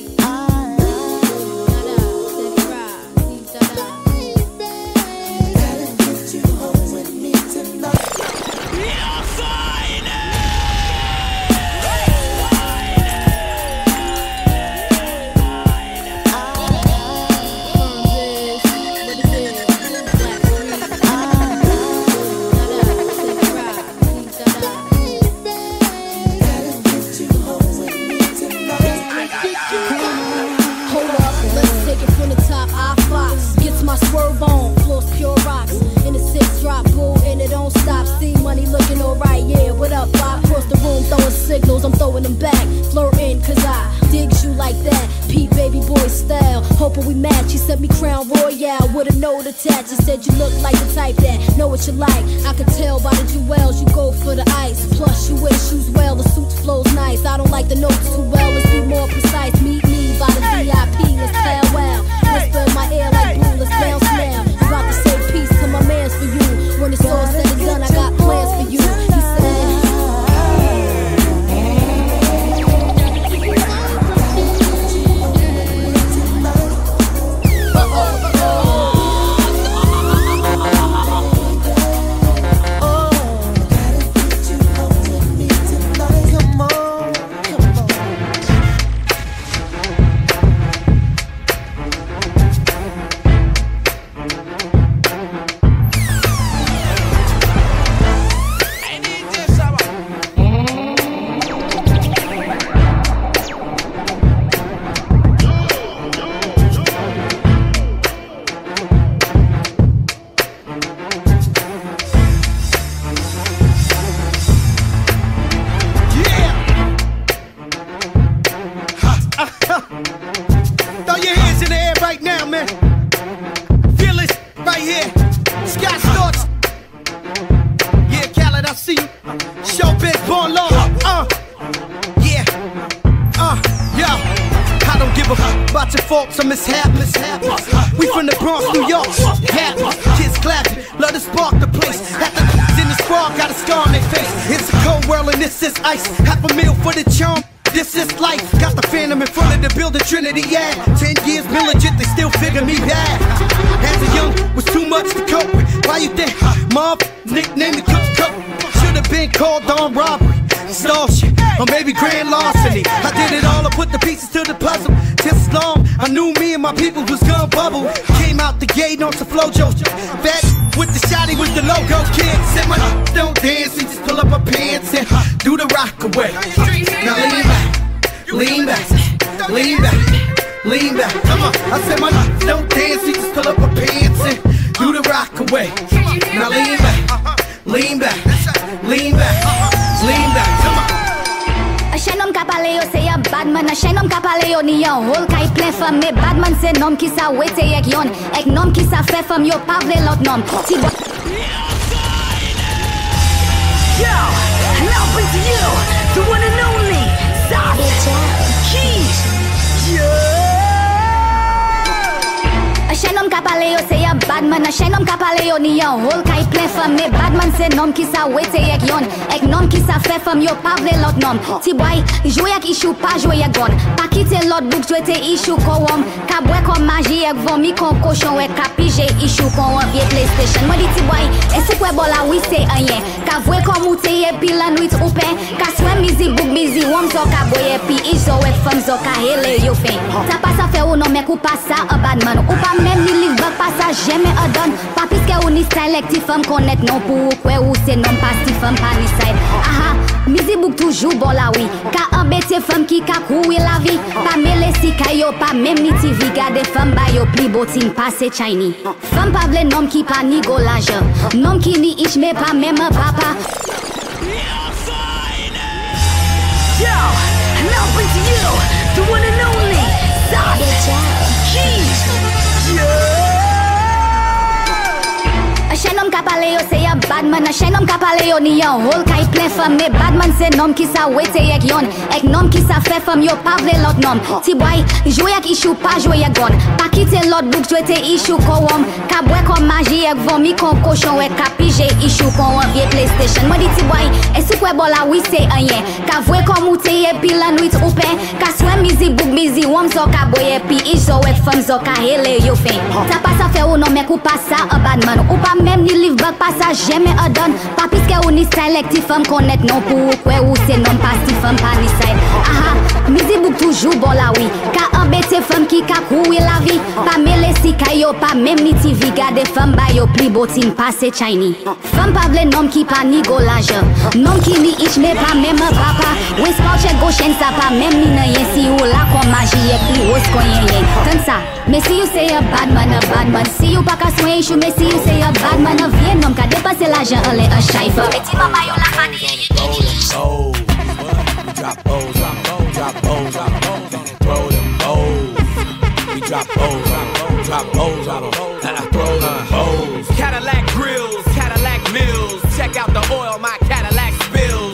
My swerve on, floors pure rocks. In the 6 drop, boo, and it don't stop. See money looking alright, yeah, what up, Bob? Across the room, throwing signals, I'm throwing them back. Flirting, 'cause I digs you like that. Pete baby boy style, hoping we match. He sent me Crown Royale with a note attached. He said you look like the type that know what you like. I could tell by the jewels, you go for the ice. Plus, you wear shoes well, the suit flows nice. I don't like the notes too well, let's be more precise. Meet me by the VIP, let's powwow. Whisper in my ear like blue, let's bounce now. I'm about to say peace to my mans for you. When it's all said and done, I got plans for you. He said, some mishaps. We from the Bronx, New York. Kids clapping, love to spark the place. At the in the spark, got a scar on their face. It's a cold world and this is ice. $500,000 for the charm. This is life. Got the Phantom in front of the building, Trinity. Yeah, 10 years been legit, they still figure me bad. As a young, was too much to cope with. Why you think Mom nicknamed the cook? Should've been called on robbery, stall shit, or maybe grand larceny. I did it all, I put the pieces to the puzzle. Just as long, I knew me and my people was gonna bubble. Came out the gate on some flojo. That with the shotty was the logo kid. Said my don't dance, we just pull up our pants and do the rock away. Now lean back, lean back, lean back. Come on, I said my don't dance, you just pull up her pants and do the rock away. Now lean back, lean back, lean back, lean back. Come on. Che nom ka pale yo se ya badman, che nom ka pale yo ni yon hol kay plen fam, me badman se nom ki sa wete ek yon, ek nom ki sa fe fam yo pa vle lot nom. Ti bo Yo, now bring to you the one and only Savage Keys. Che nom ka pale yo se ya badman, che nom ka pale yo ni yon hol kay plen fam, me badman se nom ki sa wete ek yon, ek nom ki sa fe fam yo pa vle lot nom. Ti boy, jouye ak issue pa jouye gon, pa kite lot bouk jouye issue ko wom, ka bwe kon magie ek vomi kon cochon ek ka pije issue kon wom vie PlayStation. Moi di ti boy, e se kwe bola oui se anyen, ka vwe kon moute ye pi la nuit oupe, ka swen mizi bouk mizi wom zo ka boye pi iso ek fam zo ka hele yo fin. Ta pa sa fe ou non mek ou pa sa a badman, ou pa même ni liv bak pa sa jeme a don, pa piske ou ni style ek ti fam konet non pou ou kwe ou se non pas ti fam pa ni side. Aha, mizi bouk toujou bon la oui, ka embete fam ki ka kouye la vi, pa mele si kayo pa même ni ti vi, gade fam ba yo pli botin pa se chayni. Fam pa vle nom ki pa ni golaj, nom ki ni ich me pa même papa. Yo, now bring to you the one and only Savage Keys. Che nom ka pale yo se ya badman, che nom ka pale yo ni yon hol kay plen fam, me badman se nom ki sa wete ek yon, ek nom ki sa fe fam yo pa vle lot nom. Ti boy, jouye ak issue pa jouye gon, pa kite lot bouk jouye issue ko wom, ka bwe kon magie ek vomi kon cochon ek ka pije issue kon wom vie PlayStation. Moi di ti boy, e se kwe bola oui se anyen, ka vwe kon moute ye pi la nuit oupe, ka swen mizi bouk mizi wom zo ka boye pi iso ek fam zo ka hele yo fin. Ta pa sa fe ou non mek ou pa sa a badman, ou pa même ni liv bak pa sa jeme a don, pa piske ou ni style ek ti fam konet non pou ou kwe ou se non pas ti fam pa ni side. Aha, mizi bouk toujou bon la oui, ka embete fam ki ka kouye la vi, pa mele si kayo pa même ni ti vi, gade fam ba yo pli botin pa se chayni. Fam pa vle nom ki pa ni golaj, nom ki ni ich me pa même papa, we spouche goshen sa pa même ni na yen, si ou la kon magie ek pli wos kon yen. Tan sa, me si you say a badman, si you pa ka swen issue, me si you say a badman a vien nom ka depase l'ajan ale a chayfa. Me ti mama yo la fani ye. Drop O's, drop O's, throw them O's. We drop O's, drop O's, throw them O's. Cadillac grills, Cadillac mills. Check out the oil my Cadillac spills.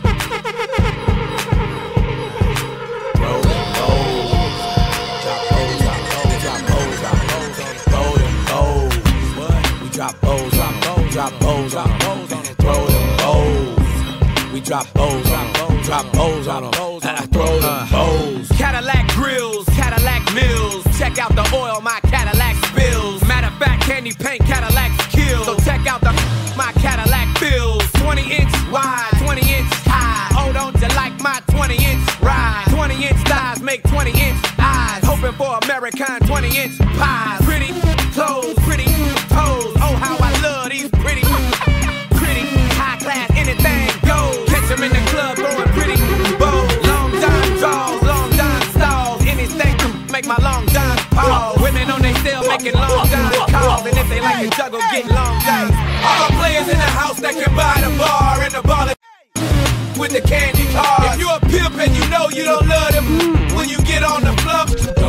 Throw them O's, drop O's, drop O's, throw them O's. We drop O's, drop O's, throw them O's. We drop O's, drop O's, throw them O's. Cadillac grills, Cadillac mills. Check out the oil my Cadillac spills. Matter of fact, candy paint Cadillacs kill. So check out the my Cadillac fills. 20-inch wide, 20-inch high. Hold on to like my 20-inch ride. 20-inch thighs make 20-inch eyes. Hoping for American 20-inch pies. Pretty clothes, pretty toes. Oh, how I love these pretty high class, anything goes. Catch them in the club throwing pretty bows. Long dime draws, long dime stalls. Anything to make my long dime pause. Women on they still making long dime calls. And if they like to juggle, get long dimes. All the players in the house that can buy the bar and the ball with the candy car. If you a pimp and you know you don't love them, when you get on the floor,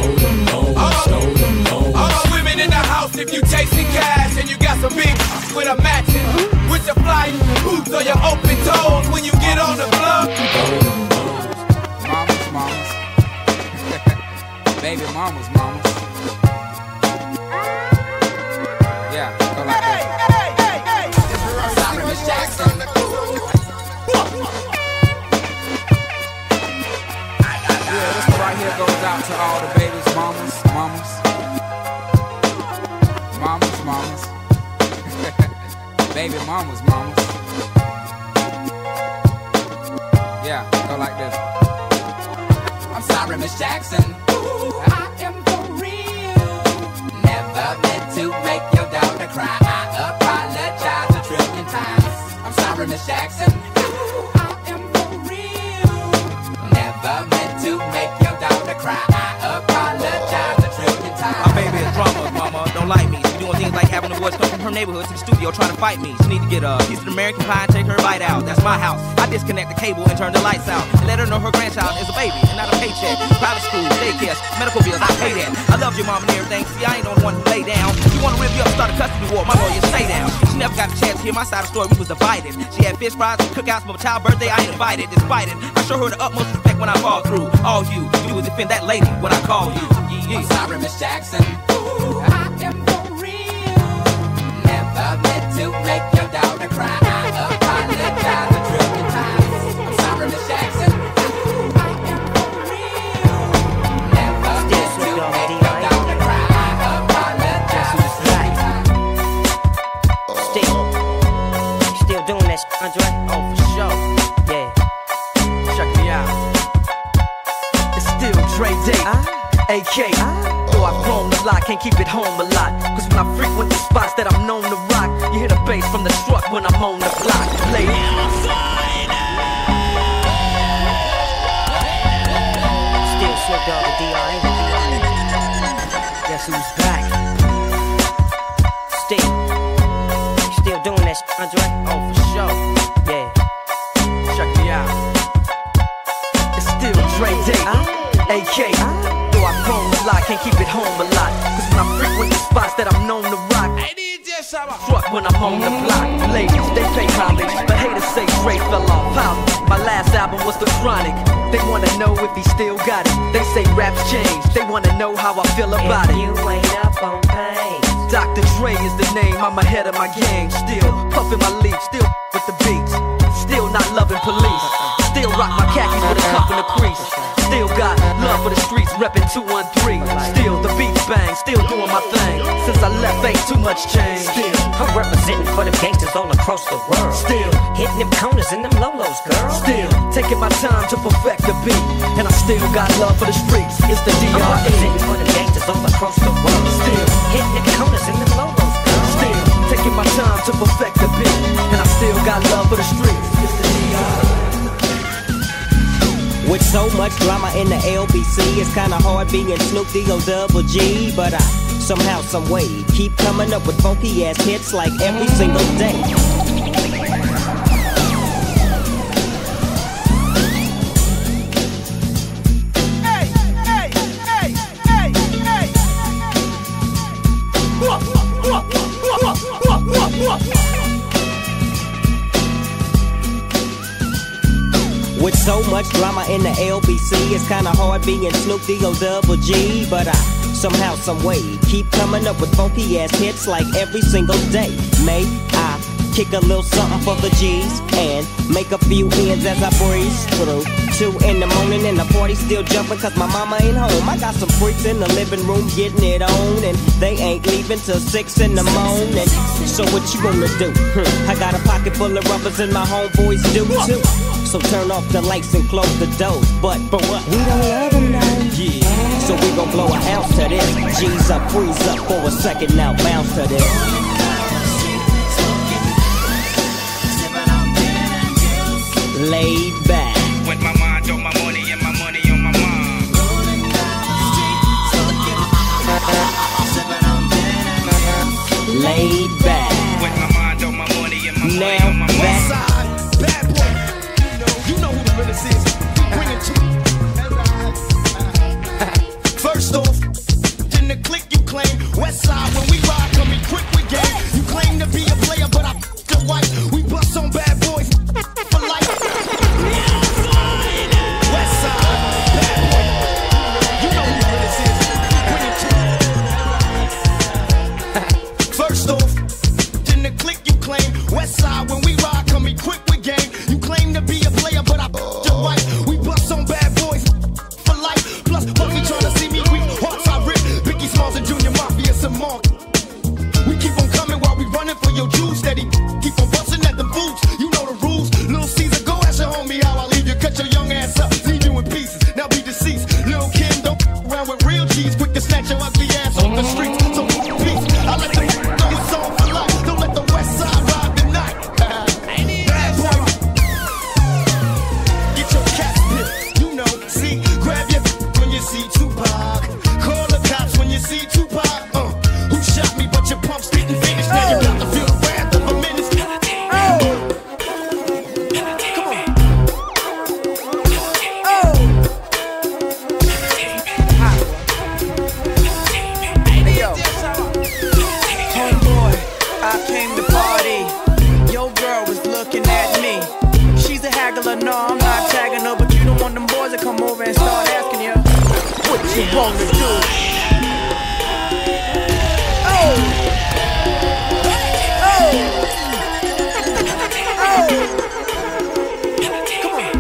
all the women in the house, if you chasing cash and you got some big with a matching, with your flying boots or your open toes, when you get on the floor. Mamas, baby mamas. Yeah, go like this. Sorry, Miss Jackson. Yeah, this one right here goes out to all the babies, mamas. Baby mamas. Yeah, go like this. I'm sorry, Miss Jackson. Ooh, I am for real. Never meant to make your daughter cry. I apologize a trillion times. I'm sorry, Miss Jackson. Ooh, I am for real. Never meant to make your daughter cry. neighborhood to the studio trying to fight me. She need to get a piece of American pie and take her bite out. That's my house. I disconnect the cable and turn the lights out and let her know her grandchild is a baby and not a paycheck. Private school, daycare, medical bills, I pay that. I love your mom and everything. See, I ain't the one who lay down. You wanna rip you up, start a custody war, my lawyer stay down. She never got a chance to hear my side of the story. We was divided. She had fish fries and cookouts for my child's birthday. I ain't invited. Despite it, I show her the utmost respect when I fall through. All you do is defend that lady when I call you. I'm sorry, Miss Jackson. Ooh, I am for real. Never meant to make your daughter cry. I apologize a trillion times. I'm sorry, Miss Jackson. Ooh, I am for real. Never meant to make your daughter cry. I apologize a trillion times. Still doing that shit, Andre? Oh, for sure. Yeah. Check me out. It's still Dre Day. AK. Though I've grown a lot, can't keep it home a lot. Cause when I frequent the spots that I'm known to rock, you hear the bass from the truck when I'm on the block. Lady. Still Snoop Dogg and D.I. Guess who's back? Still doing that shit, Andre? Oh, for sure. Yeah. Check me out. It's still Dre Day. AK. Though I've grown a lot, can't keep it home a lot. Cause when I frequent the spots that I'm known to rock, truck when I'm on the block. Ladies, they pay homage, but haters say Dre fell off. How? My last album was The Chronic. They wanna know if he still got it. They say raps change, they wanna know how I feel about it. You ain't up on pain. Dr. Dre is the name, I'm ahead of my game. Still puffin' my leaf, still with the beats. Still not loving police. Still rock my khakis with a cuff and a crease. Still got love for the streets, reppin' 213. Still the beats bang, still doing my thing. Since I left, ain't too much change. Still I'm representing for them gangsters all across the world. Still hitting them corners and them lolos, girl. Still taking my time to perfect the beat, and I still got love for the streets. It's the D.R.E. I'm representing for them gangsters all across the world. Still hitting them corners and them lolos, girl. Still taking my time to perfect the beat, and I still got love for the streets. It's the D.R.E. With so much drama in the LBC, it's kinda hard being Snoop D-O-double-G. But I somehow, someway keep coming up with funky ass hits like every single day. With so much drama in the LBC, it's kinda hard being Snoop D-O-double-G. But I somehow, someway keep coming up with funky ass hits like every single day. May I kick a little something for the G's and make a few ends as I breeze through 2 in the morning and the party still jumping cause my mama ain't home. I got some freaks in the living room getting it on and they ain't leaving till 6 in the morning. So what you gonna do? I got a pocket full of rubbers and my homeboys do too. So turn off the lights and close the doors. But for what? We don't love them now. Yeah. So we gon' blow an ounce to this. G's up, freeze up for a second now, bounce to this. Laid back. With my mind on my money and my money on my mind. Laid back. With my mind on my money and my money now on my back. mind. Bad boy, you know who the realest is. Bring it to First off, in the click you claim West Side when we ride, coming quick with game. You claim to be a player, but I the white. We bust on bad boys for life. West Side, bad boy, you know who the realest is. Bring it to First off, in the click you claim West Side when we ride, coming quick with game. You claim to be a player, but I the white. We bust on bad boys for life. Plus, Puffy tryna see me weak. Hearts I rip. Biggie Smalls and Junior Mafia some more. We keep on coming while we running for your juice. Steady, keep on busting at the boots. You know the rules. Little Caesar, go ask your homie how I leave you. Cut your young ass up, leave you in pieces. Now be deceased. Lil' Kim, don't around with real cheese. Quick to snatch your ugly ass off the streets. So peace. I let the know your song for life. Don't let the West Side ride the night. Bad boy, get your cat spit. You know, see, grab your when you see Tupac. Call the cops when you see Tupac. Who shot me? But your pumps didn't finish. Now you got the party, your girl was looking at me. She's a haggler, no, I'm not tagging her, but you don't want them boys to come over and start asking you what you wanna do. Oh, come on.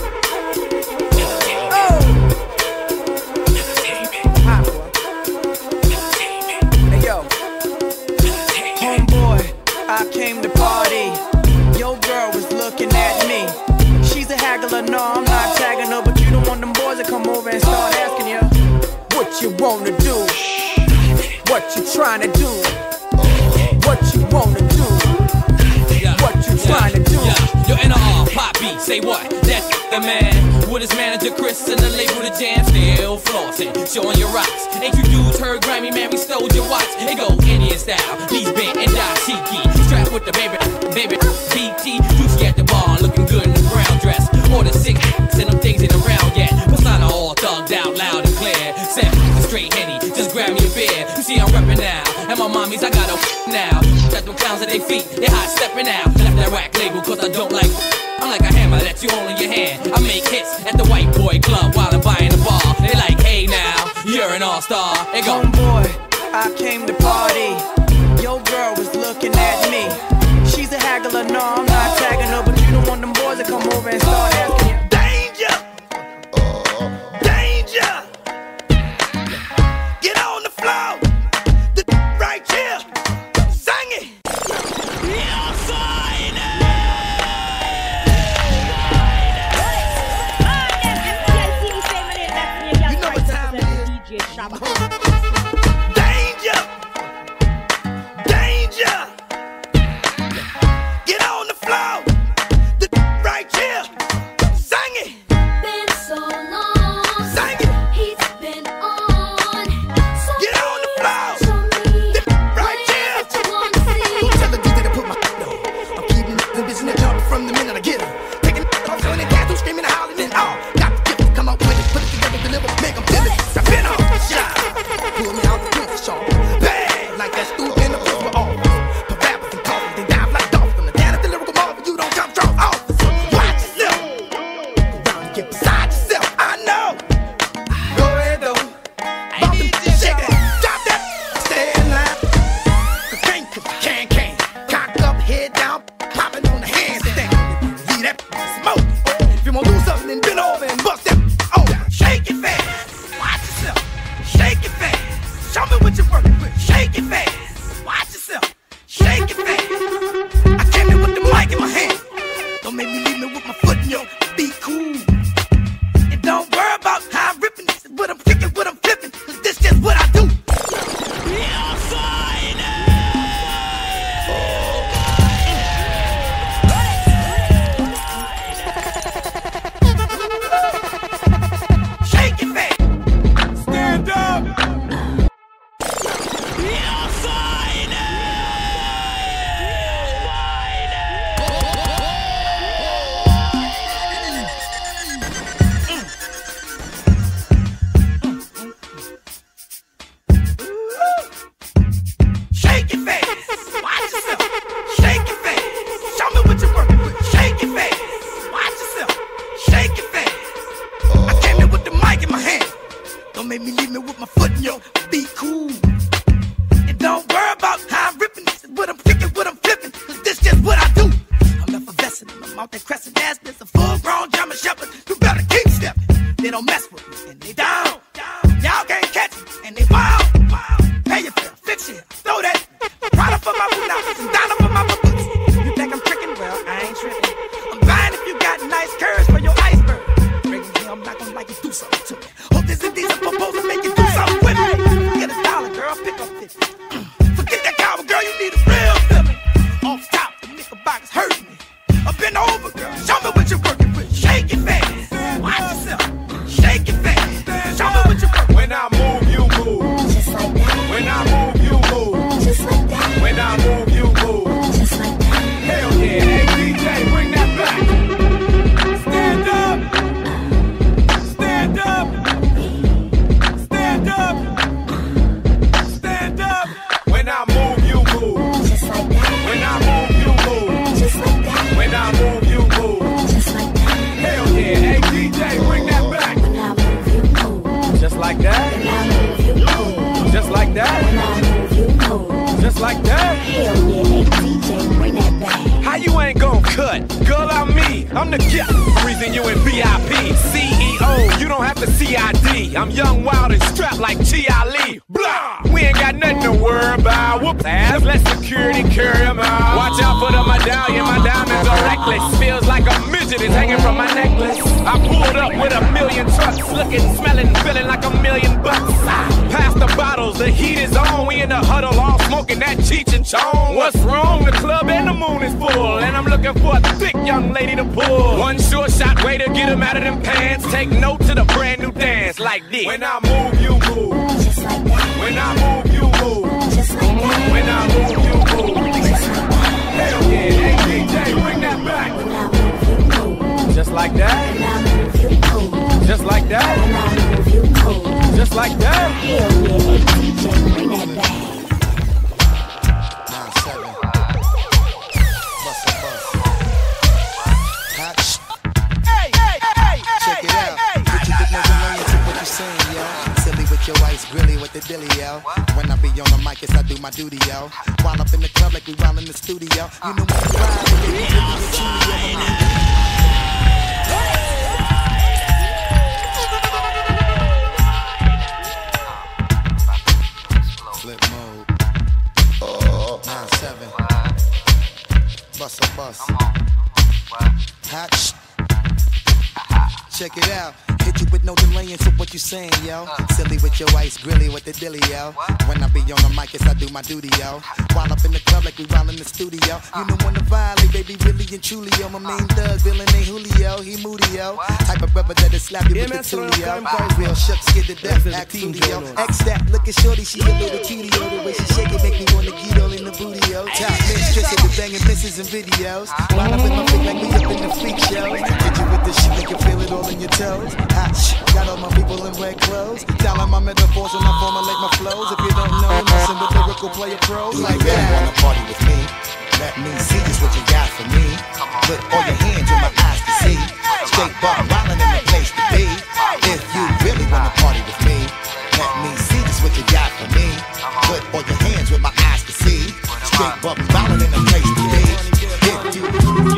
Hey yo, homeboy, I came to party. Your girl was looking at me. She's a haggler, no, I'm not tagging her, but you don't want them boys to come over and start asking you what you wanna do, what you trying to do, what you wanna do, what you trying to do. Yo, NR, Pop B, say what? That's the man. With his manager Chris and the label The Jam, still flossing, showing your rocks. Ain't you dudes heard grimy, man, we stole your watch. It go Indian style, knees bent and dashiki. Strapped with the baby, BT. Juicy at the bar, looking good in the brown dress. Order 6 and them things ain't around yet. Persona all thugged out, loud and clear. Said straight Henny, just grab me a beer. You see I'm reppin' now, and my mommies, I got a now. Got them clowns at their feet, they hot steppin' out. Left that whack label, cause I don't like. I'm like a hammer that you hold in your hand. I make hits at the white boy club while I'm buying the bar. They like, hey now, you're an all-star. They go, homeboy, I came to party. Your girl was looking at me. She's a haggler, no, I'm not tagging her, but you don't want them boys to come over and start asking you. Danger! Danger! Get on the floor! The right here! Sing it! You know what time it is. Danger! Danger! Get on the floor! The right here! Sing it! Been so long. Sing it! He's been on. So Get on the floor! show me The right here! what you wanna see. Don't tell the DJ to put my on. I'm keeping the bitch in the jump from the minute I get her. Taking off, running gas, who's screaming and howling and all. Got the gift, come out with it, put it together, deliver, make them feel it. I've been off the shot. Pull me out the proof shop. Bang! Like that stool in the place with all. Put rappers and coffins, they dive like dolphins. The down at the lyrical marvel, you don't I'm the gift, reason you in VIP. CEO, you don't have to CID. I'm young, wild, and strapped like T.I. Lee. Blah! We ain't got nothing to worry about. Whoop ass, let security carry 'em out. Watch out for the medallion, my diamonds are reckless. Feels like a midget is hanging from my necklace. I pulled up with a million trucks, looking, smelling, feeling like $1,000,000. Pass the bottles, the heat is on. We in the huddle, all smoking that Cheech and Chong. What's wrong? The club and the moon is full, and I'm looking for a thick young lady to pull. One short shot way to get him out of them pants. Take note to the brand new dance like this. When I move, you move. Just like that. When I move, you move. Just like that. When I move, you move. Just like that. Hell yeah, hey DJ, bring that back. When I move, you move. Just like that. When I move, you move. Just like that. When I move, you move. Just like that. Hell yeah, hey DJ, bring that back. Your wife's grilly with the dilly, yo. When I be on the mic, yes, I do my duty, yo. While up in the club like we while in the studio. You know what you ride, baby, really the studio. Flip mode. 9-7. Bust a bus. Hot sh. Check it out. Hit you with no delaying, so what you saying, yo? Silly with your ice, grilly with the dilly, yo. When I be on the mic, yes, I do my duty, yo. While up in the club like we while in the studio. You know when to violate, baby, really and truly, yo. My main thug, Dylan ain't Julio, he moody, yo. Type of brother that'll slap you with the tulio. Real shook, scared to death, act studio. X that, look at shorty, she a little cutie, yo. The way she shake it make me wanna get all in the booty, yo. Top mistress with the banging misses and videos. While up in my feet like we up in the freak show. Hit you with the shit, make you feel it all in your toes. Hot shit, got all my people in red clothes. Telling my metaphors when I formulate my flows. If you don't know, listen with lyrical player pros like that. You wanna party with me? Let me see just what you got for me. Put all your hands in my eyes to see. Straight buck wildin' in the place to be. If you really wanna party with me, let me see just what you got for me. Put all your hands with my eyes to see. Straight buck wildin' in the place to be. If you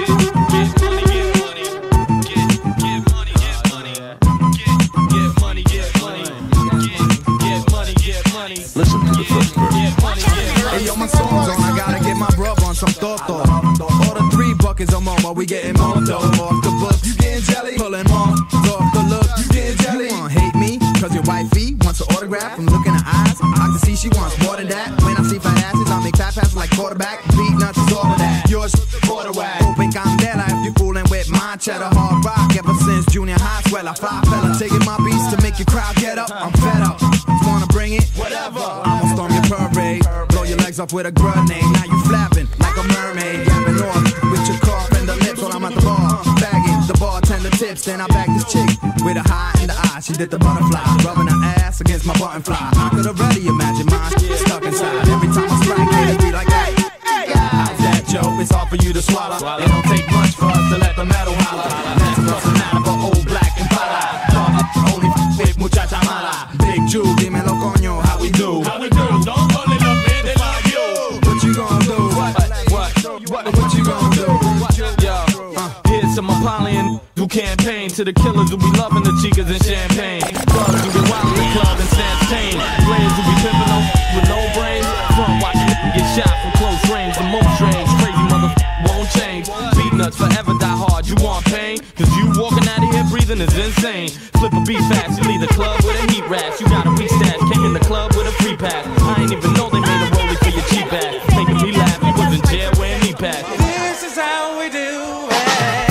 listen to the first verse. Hey yo, my song's on, I gotta get my brub on some toto. Order 3 buckets or more, we getting more dough. Off the books, you getting jelly? Pulling more, off the look, you getting jelly? You wanna hate me, cause your wifey wants an autograph from looking in her eyes. I can see she wants more than that. When I see fat asses, I make fat passes like quarterback. Beat nuts is all of that. Yours, quarter whack. Open candela if you fooling with my cheddar. Hard rock ever since junior high. Swell, I fly fella, taking my beats to make your crowd get up. I'm fed up. Wanna bring it? Whatever. I'ma storm your parade, blow your legs off with a grenade. Now you flapping like a mermaid, yapping off with your cough and the lips while I'm at the bar, bagging the bartender tips. Then I back this chick with a high in the eye. She did the butterfly, rubbing her ass against my button fly. I could already imagine mine stuck inside. Every time I strike, it be like that. How's that, Joe? It's hard for you to swallow. It don't take much for us to let the metal holler. That's bustin' out of an old black and pala. Only with muchacha mala. Big Jew, dímelo coño, how we do? How we do? Don't call it up, man, they like you. What you gonna do? What you gonna do? Yo, here's some Apollyon who campaign to the killers who be loving the chicas and champagne. Thugs who get wild in the club and Santane. Players who be pimping on with no brains. Front watching get shot from close range. The most strange, crazy won't change. Beat nuts forever die hard. You want pain? Cause you walking out of here breathing is insane. Flip a beat fast, you leave the club with a heat rash. You got a weak stash, came in the club with a free pass. I ain't even know they made a rollie for your cheap ass. Making me laugh, you was in jail wearing knee pads. This is how we do it.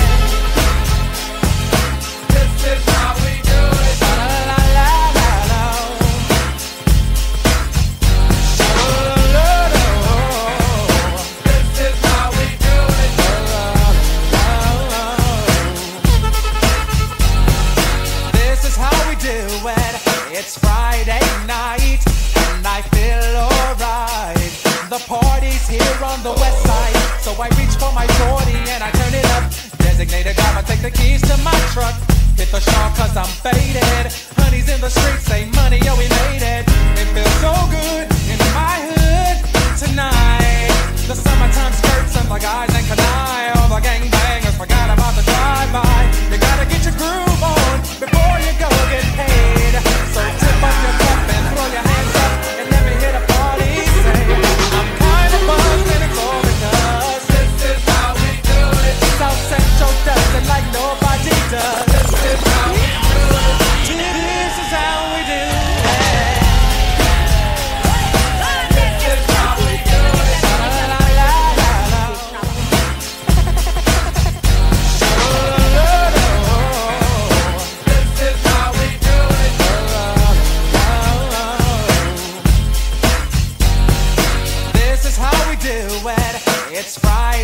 This is how we do it. La la la la la. This is how we do it. This is how we do it. It's Friday night and I feel alright. The party's here on the west side, so I reach for my 40 and I turn it up. Designated driver, take the keys to my truck. Hit the shop cause I'm faded. Honey's in the streets, say money, yo, we made it. It feels so good in my hood tonight. The summertime skirts and the guys ain't canine. All the gangbangers forgot about the drive.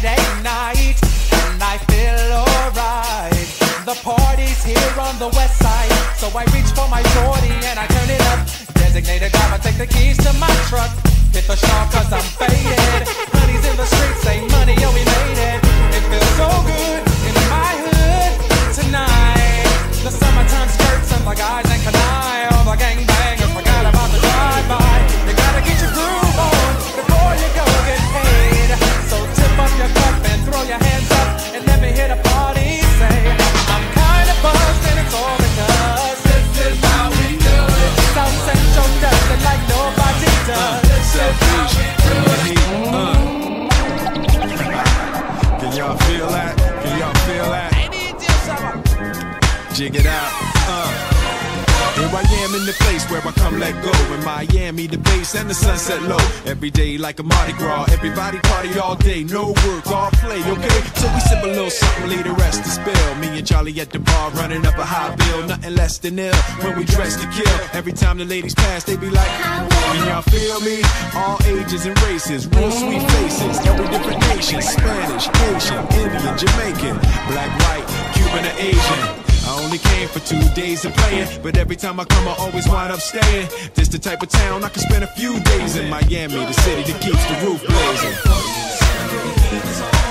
Friday night, and I feel alright. The party's here on the west side, so I reach for my 40 and I turn it up. Designated driver, take the keys to my truck. Hit the shop cause I'm faded. Honey's in the streets, say money, yo, we made it. It feels so good in my hood tonight. The summertime skirts and the guys ain't canine. All the gangbangers forgot about the drive-by. You gotta get your groove on before you go get paid. So tip up your cup and throw your hands up and let me hit a party. Say, I'm kinda buzzed and it's all because this is how we do it. South Central does it like nobody does. Can y'all feel that? Can y'all feel that? Jig it out. Here I am in the place where I come let go. In Miami, the bass and the sunset low. Every day like a Mardi Gras. Everybody party all day, no work, all play, okay? So we sip a little something, leave the rest to spill. Me and Charlie at the bar running up a high bill. Nothing less than ill when we dress to kill. Every time the ladies pass, they be like, can y'all feel me? All ages and races, real sweet faces. Every different nation, Spanish, Haitian, Indian, Jamaican, black, white, Cuban, or Asian. I only came for 2 days of playing, but every time I come I always wind up staying. This the type of town I can spend a few days in. Miami, the city that keeps the roof blazing.